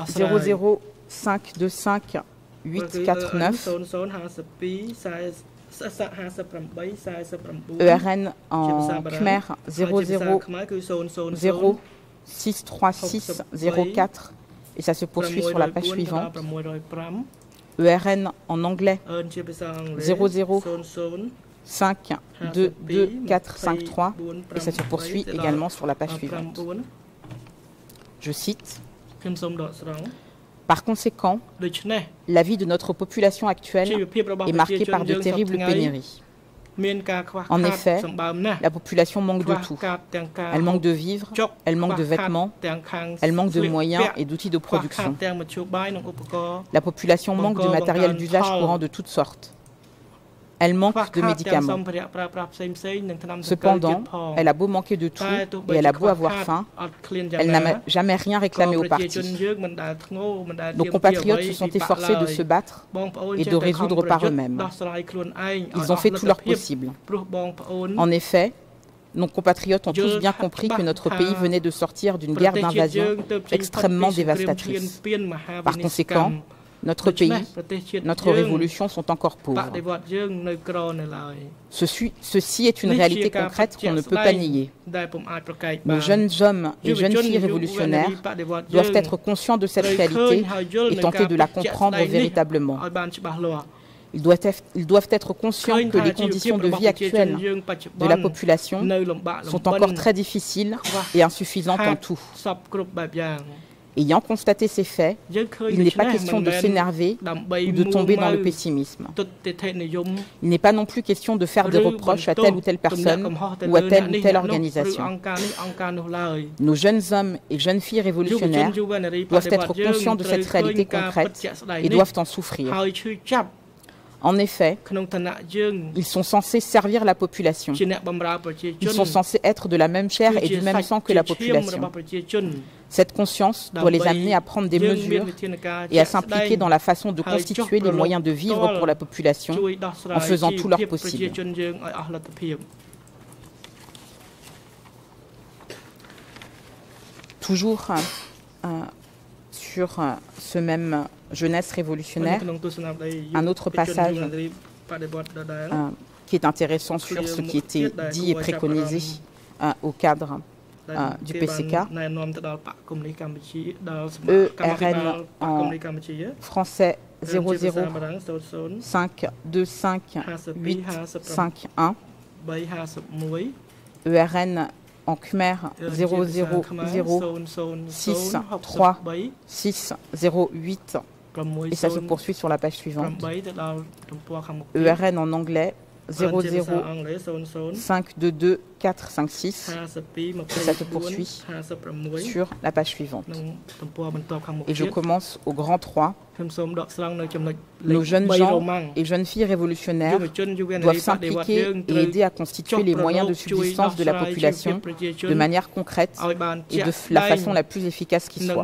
00525 849 ERN en Khmer 000 636 04 et ça se poursuit sur la page suivante. ERN en anglais 00 5 2 2 4 5 3 et ça se poursuit également sur la page suivante. Je cite: par conséquent, la vie de notre population actuelle est marquée par de terribles pénuries. En effet, la population manque de tout. Elle manque de vivres, elle manque de vêtements, elle manque de moyens et d'outils de production. La population manque de matériel d'usage courant de toutes sortes. Elle manque de médicaments. Cependant, elle a beau manquer de tout et elle a beau avoir faim, elle n'a jamais rien réclamé au parti. Nos compatriotes se sont efforcés de se battre et de résoudre par eux-mêmes. Ils ont fait tout leur possible. En effet, nos compatriotes ont tous bien compris que notre pays venait de sortir d'une guerre d'invasion extrêmement dévastatrice. Par conséquent, notre pays, notre révolution sont encore pauvres. Ceci est une réalité concrète qu'on ne peut pas nier. Nos jeunes hommes et jeunes filles révolutionnaires doivent être conscients de cette réalité et tenter de la comprendre véritablement. Ils doivent être conscients que les conditions de vie actuelles de la population sont encore très difficiles et insuffisantes en tout. Ayant constaté ces faits, il n'est pas question de s'énerver ou de tomber dans le pessimisme. Il n'est pas non plus question de faire des reproches à telle ou telle personne ou à telle ou telle organisation. Nos jeunes hommes et jeunes filles révolutionnaires doivent être conscients de cette réalité concrète et doivent en souffrir. En effet, ils sont censés servir la population. Ils sont censés être de la même chair et du même sang que la population. Cette conscience doit les amener à prendre des mesures et à s'impliquer dans la façon de constituer les moyens de vivre pour la population en faisant tout leur possible. Toujours sur ce même jeunesse révolutionnaire, un autre passage qui est intéressant sur ce qui était dit et préconisé au cadre du PCK. ERN en français 00 5 2 5 8 5 1 ERN en Khmer 000 6 3 6 08 et ça se poursuit sur la page suivante. ERN en anglais 00 522 456 et ça se poursuit sur la page suivante. Et je commence au grand 3. Nos jeunes gens et jeunes filles révolutionnaires doivent s'impliquer et aider à constituer les moyens de subsistance de la population de manière concrète et de la façon la plus efficace qui soit.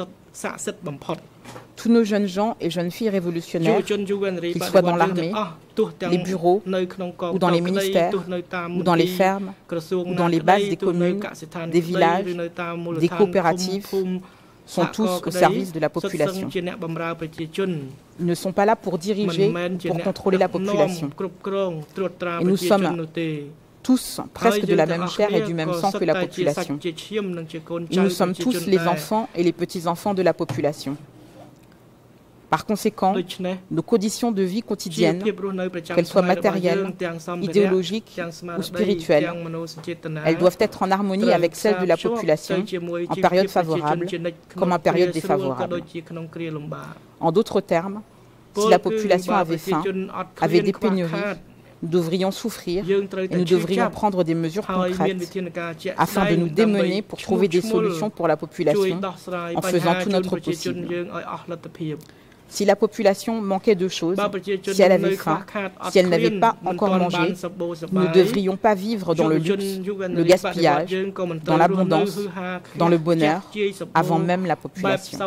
Tous nos jeunes gens et jeunes filles révolutionnaires, qu'ils soient dans l'armée, les bureaux, ou dans les ministères, ou dans les fermes, ou dans les bases des communes, des villages, des coopératives, sont tous au service de la population. Ils ne sont pas là pour diriger, pour contrôler la population. Et nous sommes tous presque de la même chair et du même sang que la population. Et nous sommes tous les enfants et les petits-enfants de la population. Par conséquent, nos conditions de vie quotidiennes, qu'elles soient matérielles, idéologiques ou spirituelles, elles doivent être en harmonie avec celles de la population en période favorable comme en période défavorable. En d'autres termes, si la population avait faim, avait des pénuries, nous devrions souffrir et nous devrions prendre des mesures concrètes afin de nous démener pour trouver des solutions pour la population en faisant tout notre possible. Si la population manquait de choses, si elle avait faim, si elle n'avait pas encore mangé, nous ne devrions pas vivre dans le luxe, le gaspillage, dans l'abondance, dans le bonheur, avant même la population.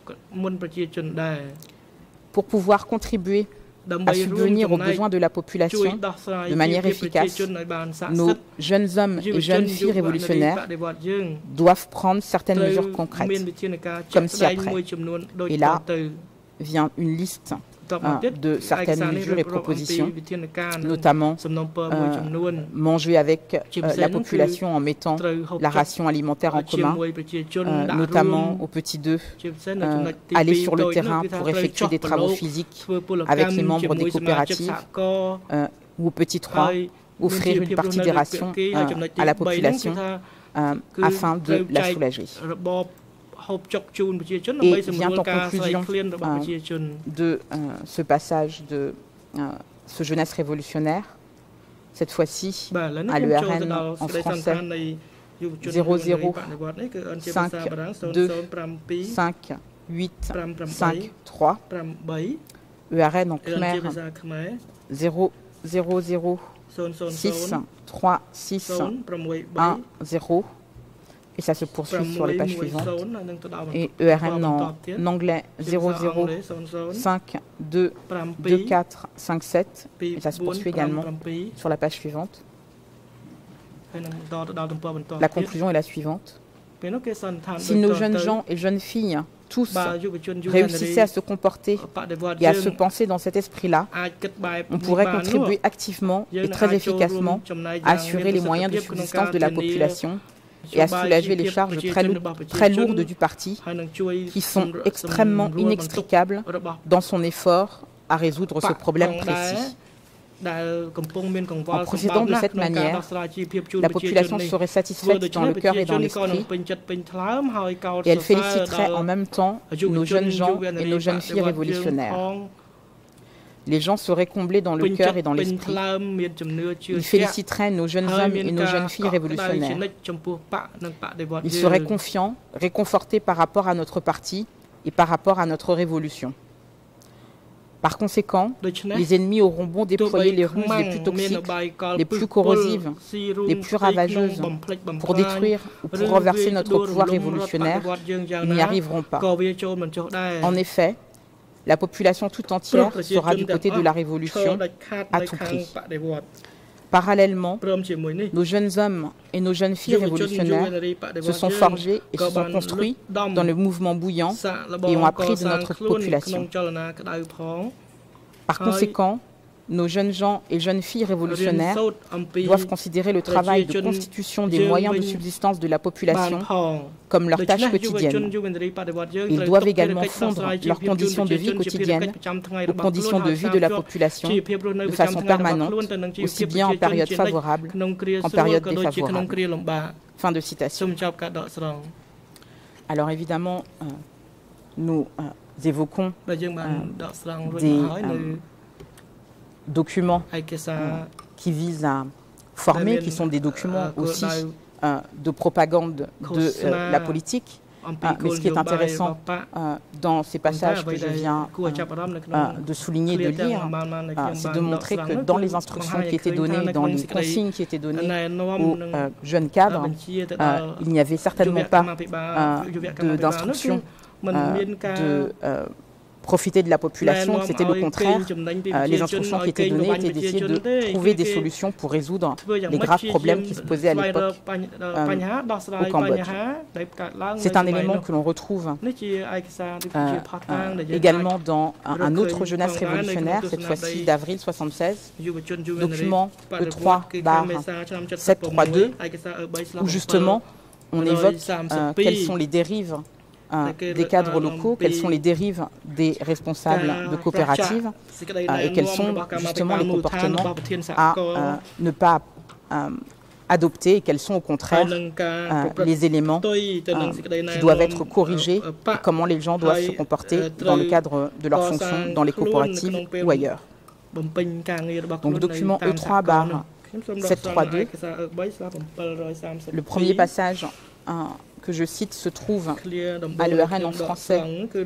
Pour pouvoir contribuer à subvenir aux besoins de la population de manière efficace, nos jeunes hommes et jeunes filles révolutionnaires doivent prendre certaines mesures concrètes, comme ci-après. Et là vient une liste de certaines mesures et propositions, notamment manger avec la population en mettant la ration alimentaire en commun, notamment au petit 2, aller sur le terrain pour effectuer des travaux physiques avec les membres des coopératives, ou au petit 3, offrir une partie des rations à la population afin de la soulager. Et vient en conclusion de ce passage de ce jeunesse révolutionnaire, cette fois-ci à l'ERN en français 00 5 2 5 8 5 3, ERN en Khmer 000 6 3 6 1 0. Et ça se poursuit sur les pages suivantes. Et ERN en anglais 00 5 2 2 4 5 7. Et ça se poursuit également sur la page suivante. La conclusion est la suivante. Si nos jeunes gens et jeunes filles, tous, réussissaient à se comporter et à se penser dans cet esprit-là, on pourrait contribuer activement et très efficacement à assurer les moyens de subsistance de la population et à soulager les charges très lourdes du parti, qui sont extrêmement inextricables dans son effort à résoudre ce problème précis. En procédant de cette manière, la population serait satisfaite dans le cœur et dans l'esprit, et elle féliciterait en même temps nos jeunes gens et nos jeunes filles révolutionnaires. Les gens seraient comblés dans le cœur et dans l'esprit. Ils féliciteraient nos jeunes hommes et nos jeunes filles révolutionnaires. Ils seraient confiants, réconfortés par rapport à notre parti et par rapport à notre révolution. Par conséquent, les ennemis auront beau déployer les ruses les plus toxiques, les plus corrosives, les plus ravageuses pour détruire ou pour renverser notre pouvoir révolutionnaire, ils n'y arriveront pas. En effet, la population tout entière sera du côté de la révolution à tout prix. Parallèlement, nos jeunes hommes et nos jeunes filles révolutionnaires se sont forgés et se sont construits dans le mouvement bouillant et ont appris de notre population. Par conséquent, nos jeunes gens et jeunes filles révolutionnaires doivent considérer le travail de constitution des moyens de subsistance de la population comme leur tâche quotidienne. Ils doivent également fondre leurs conditions de vie quotidiennes aux conditions de vie de la population de façon permanente, aussi bien en période favorable qu'en période défavorable. Fin de citation. Alors évidemment, nous évoquons documents qui visent à former, qui sont des documents aussi de propagande de la politique. Mais ce qui est intéressant dans ces passages que je viens de souligner, de lire, c'est de montrer que dans les instructions qui étaient données, dans les consignes qui étaient données aux jeunes cadres, il n'y avait certainement pas d'instruction de profiter de la population, c'était le contraire. Les instructions qui étaient données étaient d'essayer de trouver des solutions pour résoudre les graves problèmes qui se posaient à l'époque au Cambodge. C'est un élément que l'on retrouve également dans un autre jeunesse révolutionnaire, cette fois-ci d'avril 76, document E3/732, où justement on évoque quelles sont les dérives des cadres locaux, quelles sont les dérives des responsables de coopératives et quels sont justement les comportements à ne pas adopter et quels sont au contraire les éléments qui doivent être corrigés et comment les gens doivent se comporter dans le cadre de leurs fonctions dans les coopératives ou ailleurs. Donc document E3/732, le premier passage que je cite se trouve à l'ERN en français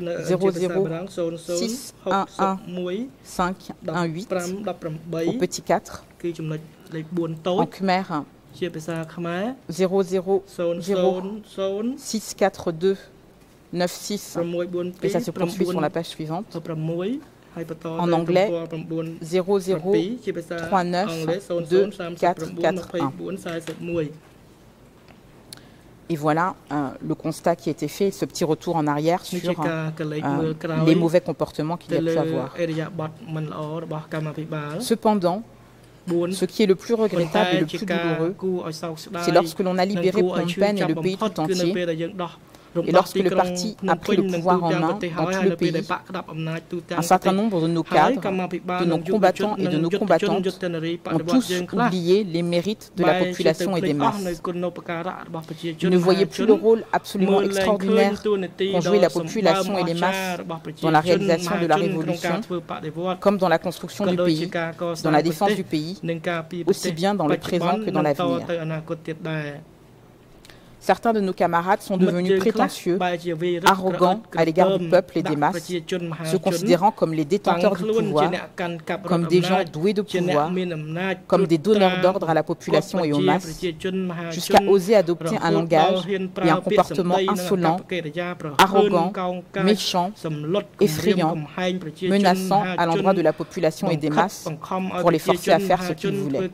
006115118 au petit 4, en Khmer 000064296 et ça se poursuit sur la page suivante. En anglais 003924441. Et voilà le constat qui a été fait, ce petit retour en arrière sur les mauvais comportements qu'il y a pu avoir. Cependant, ce qui est le plus regrettable et le plus douloureux, c'est lorsque l'on a libéré Phnom Penh et le pays tout entier, et lorsque le parti a pris le pouvoir en main dans tout le pays, un certain nombre de nos cadres, de nos combattants et de nos combattantes ont tous oublié les mérites de la population et des masses. Ils ne voyaient plus le rôle absolument extraordinaire qu'ont joué la population et les masses dans la réalisation de la révolution, comme dans la construction du pays, dans la défense du pays, aussi bien dans le présent que dans l'avenir. Certains de nos camarades sont devenus prétentieux, arrogants à l'égard du peuple et des masses, se considérant comme les détenteurs du pouvoir, comme des gens doués de pouvoir, comme des donneurs d'ordre à la population et aux masses, jusqu'à oser adopter un langage et un comportement insolent, arrogant, méchant, effrayant, menaçant à l'endroit de la population et des masses pour les forcer à faire ce qu'ils voulaient.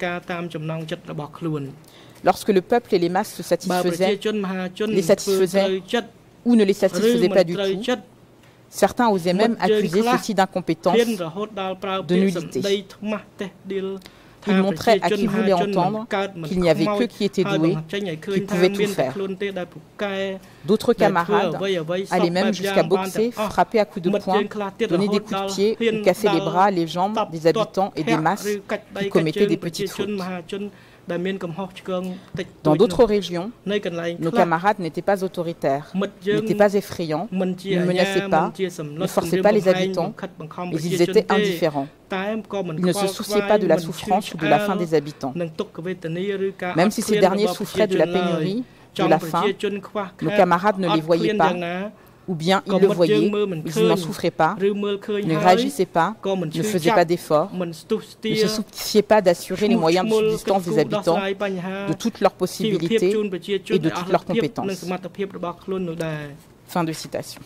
Lorsque le peuple et les masses se satisfaisaient, les satisfaisaient ou ne les satisfaisaient pas du tout, certains osaient même accuser ceux-ci d'incompétence, de nullité. Ils montraient à qui voulait entendre qu'il n'y avait qu'eux qui étaient doués, qui pouvaient tout faire. D'autres camarades allaient même jusqu'à boxer, frapper à coups de poing, donner des coups de pied ou casser les bras, les jambes des habitants et des masses qui commettaient des petites fautes. Dans d'autres régions, nos camarades n'étaient pas autoritaires, n'étaient pas effrayants, ne menaçaient pas, ne forçaient pas les habitants, mais ils étaient indifférents. Ils ne se souciaient pas de la souffrance ou de la faim des habitants. Même si ces derniers souffraient de la pénurie, de la faim, nos camarades ne les voyaient pas, ou bien ils le voyaient, mais ils n'en souffraient pas, ne réagissaient pas, ne faisaient pas d'efforts, ne se souciaient pas d'assurer les moyens de subsistance des habitants, de toutes leurs possibilités et de toutes leurs compétences. Fin de citation.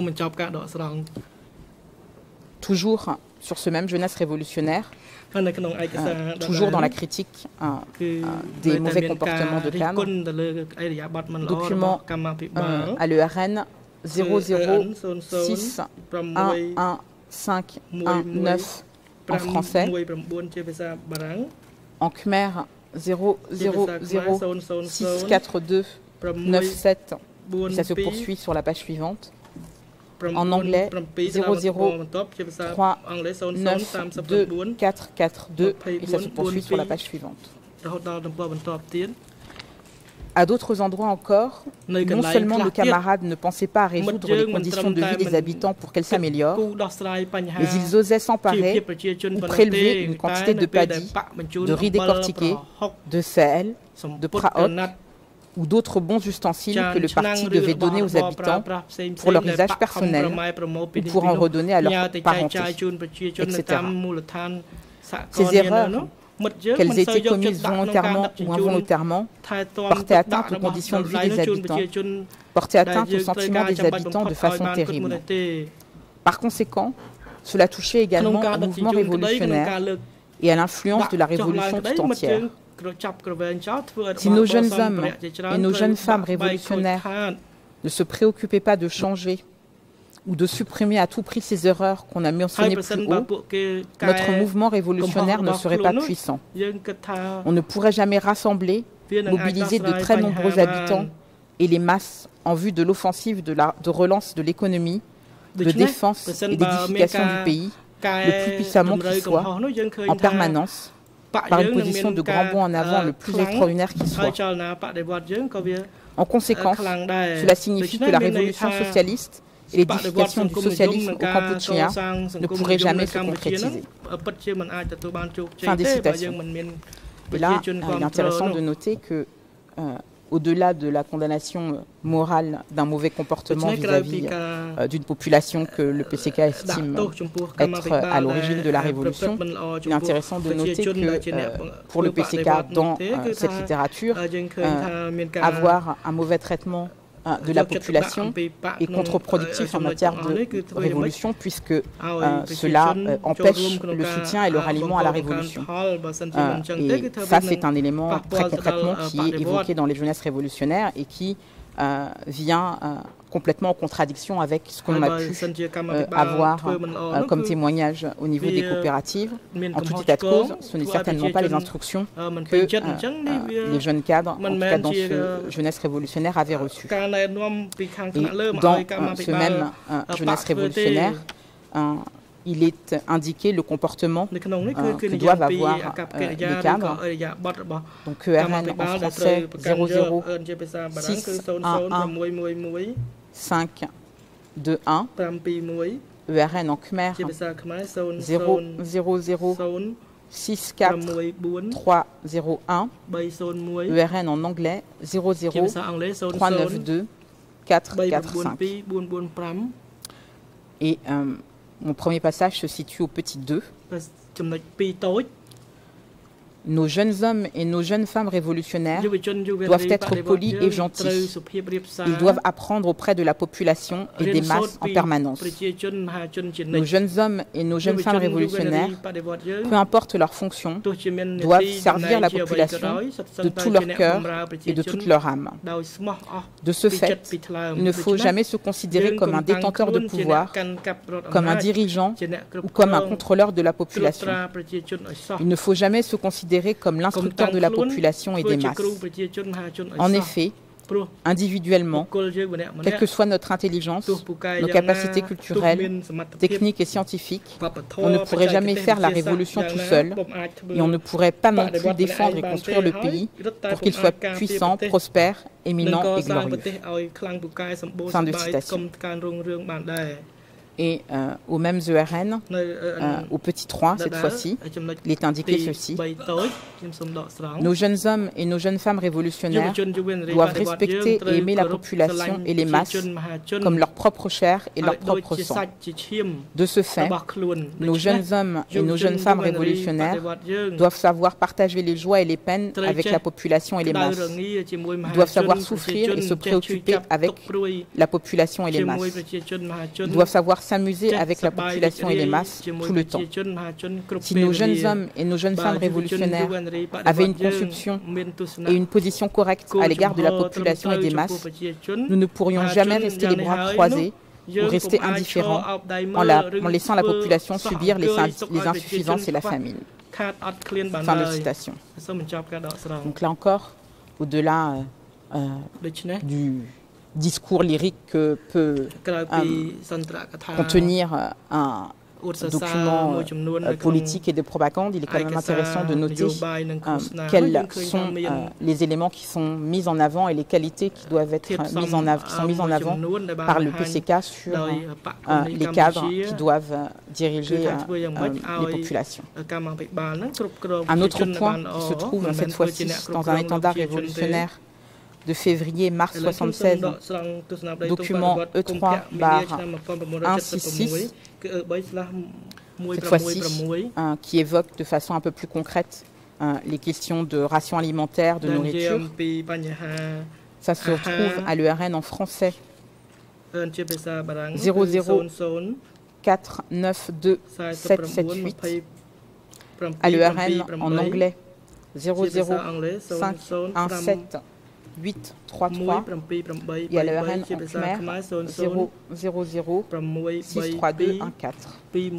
Toujours sur ce même jeunesse révolutionnaire, toujours dans la critique des mauvais comportements de cadres, document à l'ERN 006115119 en français, en Khmer 000064297, ça se poursuit sur la page suivante, en anglais 003924442 et ça se poursuit sur la page suivante. À d'autres endroits encore, non seulement nos camarades ne pensaient pas à résoudre les conditions de vie des habitants pour qu'elles s'améliorent, mais ils osaient s'emparer ou prélever une quantité de paddy, de riz décortiqué, de sel, de praok ou d'autres bons ustensiles que le parti devait donner aux habitants pour leur usage personnel ou pour en redonner à leur parenté, etc. Ces erreurs, qu'elles aient été commises volontairement ou involontairement, portaient atteinte aux conditions de vie des habitants, portaient atteinte aux sentiments des habitants de façon terrible. Par conséquent, cela touchait également au mouvement révolutionnaire et à l'influence de la révolution tout entière. Si nos jeunes hommes et nos jeunes femmes révolutionnaires ne se préoccupaient pas de changer ou de supprimer à tout prix ces erreurs qu'on a mentionnées plus haut, notre mouvement révolutionnaire ne serait pas puissant. On ne pourrait jamais rassembler, mobiliser de très nombreux habitants et les masses en vue de l'offensive de relance de l'économie, de défense et d'édification du pays, le plus puissamment qu'il soit, en permanence, par une position de grand bond en avant le plus extraordinaire qui soit. En conséquence, cela signifie que la révolution socialiste et l'édification du socialisme au Kampuchea ne pourraient jamais se concrétiser. Fin des citations. Et là, il est intéressant de noter que, au-delà de la condamnation morale d'un mauvais comportement vis-à-vis d'une population que le PCK estime être à l'origine de la révolution, il est intéressant de noter que pour le PCK, dans cette littérature, avoir un mauvais traitement de la population est contre-productif en matière de révolution puisque cela empêche le soutien et le ralliement à la révolution. Et ça, c'est un élément très concrètement qui est évoqué dans les jeunesses révolutionnaires et qui vient complètement en contradiction avec ce qu'on a pu avoir comme témoignage au niveau des coopératives. En tout état de cause, ce n'est certainement pas les instructions que les jeunes cadres, en tout cas dans ce jeunesse révolutionnaire, avaient reçues. Et dans ce même jeunesse révolutionnaire, il est indiqué le comportement que doivent avoir les cadres. Donc ERN en français 00611 521. ERN en Khmer 00064301. ERN en anglais 00392 445. Et mon premier passage se situe au petit 2. Nos jeunes hommes et nos jeunes femmes révolutionnaires doivent être polis et gentils. Ils doivent apprendre auprès de la population et des masses en permanence. Nos jeunes hommes et nos jeunes femmes révolutionnaires, peu importe leur fonction, doivent servir la population de tout leur cœur et de toute leur âme. De ce fait, il ne faut jamais se considérer comme un détenteur de pouvoir, comme un dirigeant ou comme un contrôleur de la population. Il ne faut jamais se considérer comme l'instructeur de la population et des masses. En effet, individuellement, quelle que soit notre intelligence, nos capacités culturelles, techniques et scientifiques, on ne pourrait jamais faire la révolution tout seul et on ne pourrait pas non plus défendre et construire le pays pour qu'il soit puissant, prospère, éminent et glorieux. Fin de citation. Et aux mêmes ERN, au petit 3 cette fois-ci, il est indiqué ceci. Nos jeunes hommes et nos jeunes femmes révolutionnaires doivent respecter et aimer la population et les masses comme leur propre chair et leur propre sang. De ce fait, nos jeunes hommes et nos jeunes femmes révolutionnaires doivent savoir partager les joies et les peines avec la population et les masses. Ils doivent savoir souffrir et se préoccuper avec la population et les masses. Ils doivent savoir s'amuser avec la population et les masses tout le temps. Si nos jeunes hommes et nos jeunes femmes révolutionnaires avaient une conception et une position correcte à l'égard de la population et des masses, nous ne pourrions jamais rester les bras croisés ou rester indifférents en laissant la population subir les insuffisances et la famine. Fin de citation. Donc là encore, au-delà du discours lyrique que peut contenir documents politiques et de propagande, il est quand même intéressant de noter quels sont les éléments qui sont mis en avant et les qualités qui doivent être mises en avant par le PCK sur les cadres qui doivent diriger les populations. Un autre point qui se trouve cette fois-ci dans un étendard révolutionnaire de février-mars 76, document E3/166, cette fois-ci, qui évoque de façon un peu plus concrète les questions de ration alimentaire, de nourriture. Ça se retrouve à l'ERN en français 004927778, à l'ERN en anglais 00517 833 et à l'ERN en Khmer 000 63214.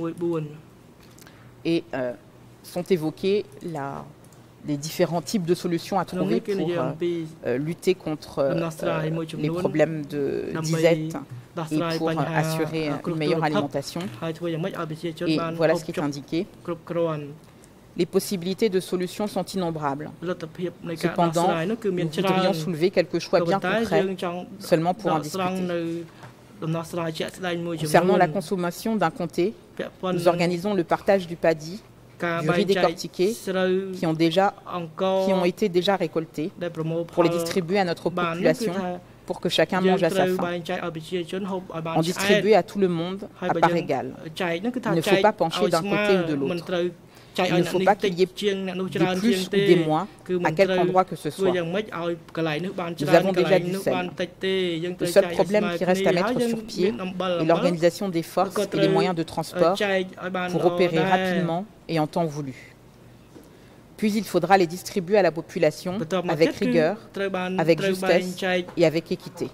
Et sont évoqués les différents types de solutions à trouver pour lutter contre les problèmes de disette et pour assurer une meilleure alimentation. Et voilà ce qui est indiqué. Les possibilités de solutions sont innombrables. Cependant, nous voudrions soulever quelques choix bien concrets, seulement pour en discuter. Concernant la consommation d'un comté, nous organisons le partage du paddy, du riz décortiqué, qui ont été déjà récoltés, pour les distribuer à notre population, pour que chacun mange à sa faim. En distribuer à tout le monde à part égale. Il ne faut pas pencher d'un côté ou de l'autre. Il ne faut pas qu'il y ait des plus ou des moins à quelque endroit que ce soit. Nous avons déjà du sel. Le seul problème qui reste à mettre sur pied est l'organisation des forces et les moyens de transport pour opérer rapidement et en temps voulu. Puis il faudra les distribuer à la population avec rigueur, avec justesse et avec équité.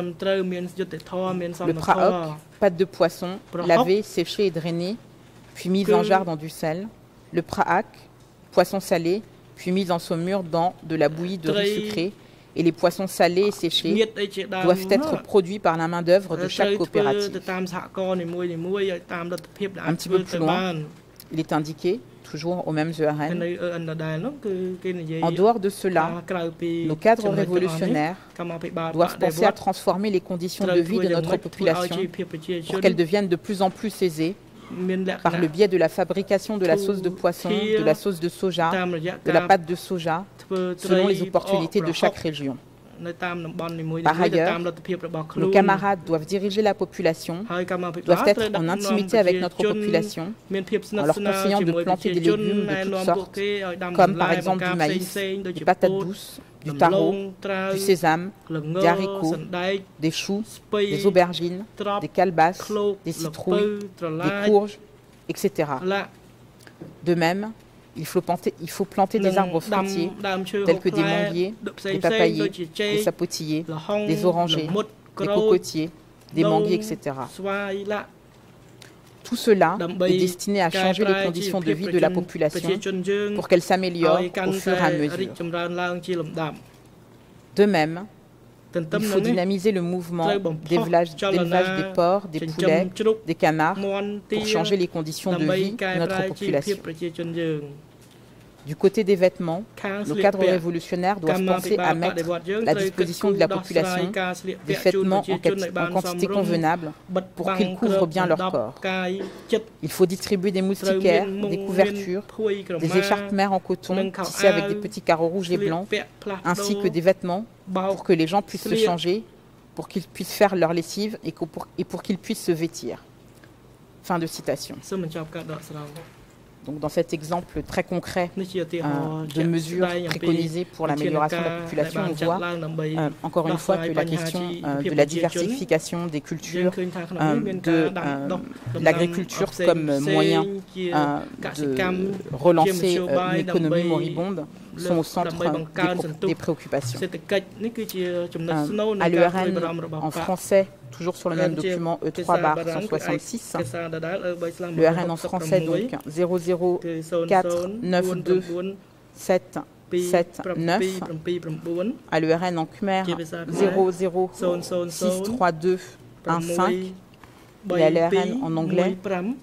Le praok, pâte de poisson, lavée, séchée et drainée, puis mise en jarre dans du sel. Le praak, poisson salé, puis mis en saumure dans de la bouillie de riz sucré. Et les poissons salés et séchés doivent être produits par la main-d'œuvre de chaque coopérative. Un petit peu plus loin, il est indiqué, toujours aux mêmes ERN, en dehors de cela, nos cadres révolutionnaires doivent penser à transformer les conditions de vie de notre population pour qu'elles deviennent de plus en plus aisées, par le biais de la fabrication de la sauce de poisson, de la sauce de soja, de la pâte de soja, selon les opportunités de chaque région. Par ailleurs, nos camarades doivent diriger la population, doivent être en intimité avec notre population, en leur conseillant de planter des légumes de toutes sortes, comme par exemple du maïs, des patates douces, du taro, du sésame, des haricots, des choux, des aubergines, des calebasses, des citrouilles, des courges, etc. De même, il faut planter des arbres fruitiers tels que des manguiers, des papayers, des sapotilliers, des orangers, des cocotiers, des manguiers, etc. Tout cela est destiné à changer les conditions de vie de la population pour qu'elle s'améliore au fur et à mesure. De même, il faut dynamiser le mouvement d'élevage des porcs, des poulets, des canards pour changer les conditions de vie de notre population. Du côté des vêtements, nos cadres révolutionnaires doivent penser à mettre à la disposition de la population des vêtements en quantité convenable pour qu'ils couvrent bien leur corps. Il faut distribuer des moustiquaires, des couvertures, des écharpes mères en coton tissées avec des petits carreaux rouges et blancs, ainsi que des vêtements pour que les gens puissent se changer, pour qu'ils puissent faire leur lessive et pour qu'ils puissent se vêtir. Fin de citation. Donc, dans cet exemple très concret de mesures préconisées pour l'amélioration de la population, on voit encore une fois que la question de la diversification des cultures, de l'agriculture comme moyen de relancer une économie moribonde sont au centre des préoccupations. À l'ERN en français, toujours sur le même document E3/166, l'ERN en français donc 004927779, à l'ERN en Khmer 0063215, et ALRN en anglais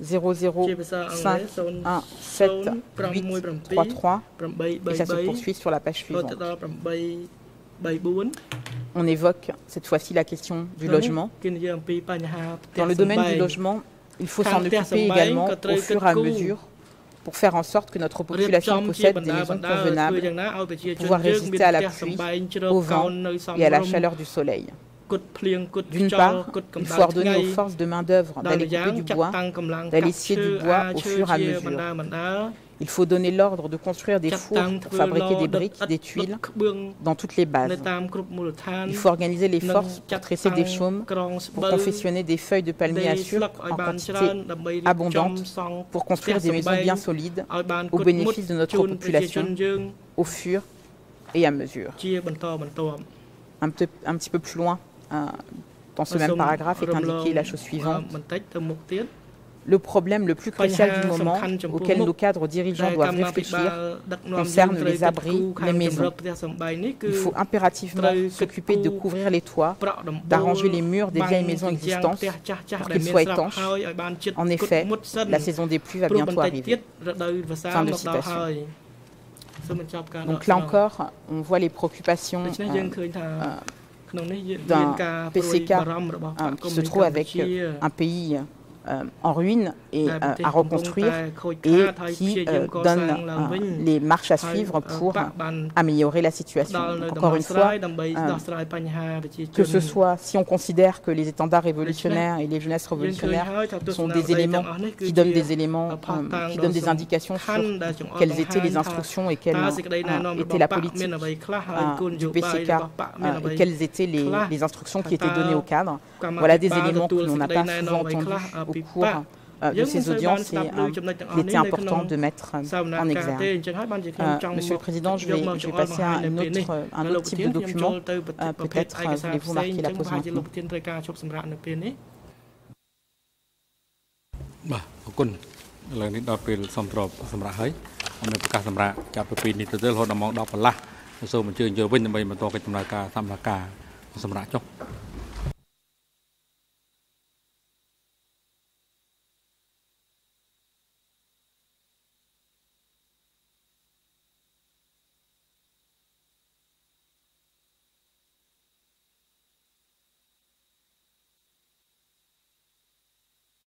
005178333 et ça se poursuit sur la page suivante. On évoque cette fois-ci la question du logement. Dans le domaine du logement, il faut s'en occuper également au fur et à mesure pour faire en sorte que notre population possède des maisons convenables pour pouvoir résister à la pluie, au vent et à la chaleur du soleil. D'une part, il faut ordonner aux forces de main-d'œuvre d'aller couper du bois, d'aller scier du bois au fur et à mesure. Il faut donner l'ordre de construire des fours pour fabriquer des briques, des tuiles dans toutes les bases. Il faut organiser les forces pour tresser des chaumes, pour confectionner des feuilles de palmier à sucre en quantité abondante, pour construire des maisons bien solides au bénéfice de notre population au fur et à mesure. Un petit peu plus loin, dans ce même paragraphe est indiquée la chose suivante. Le problème le plus crucial du moment auquel nos cadres dirigeants doivent réfléchir concerne les abris, les maisons. Il faut impérativement s'occuper de couvrir les toits, d'arranger les murs des vieilles maisons existantes pour qu'ils soient étanches. En effet, la saison des pluies va bientôt arriver. Fin de citation. Donc là encore, on voit les préoccupations d'un PCK qui se trouve avec un pays en ruine et à reconstruire et qui donne les marches à suivre pour améliorer la situation. Donc, encore une fois, que ce soit si on considère que les étendards révolutionnaires et les jeunesses révolutionnaires sont des éléments qui donnent des éléments, qui donnent des indications sur quelles étaient les instructions et quelle était la politique du PCK et quelles étaient les instructions qui étaient données au cadre. Voilà des éléments que l'on n'a pas souvent entendus au cours de ces audiences et il était important de mettre en exergue. Monsieur le Président, je vais passer à un autre type de document. Peut-être voulez-vous marquer la pause maintenant. សូមអញ្ជើញយកវិញដើម្បីបន្តកិច្ចដំណើរការសម្រាប់ការសម្រាប់ចុះ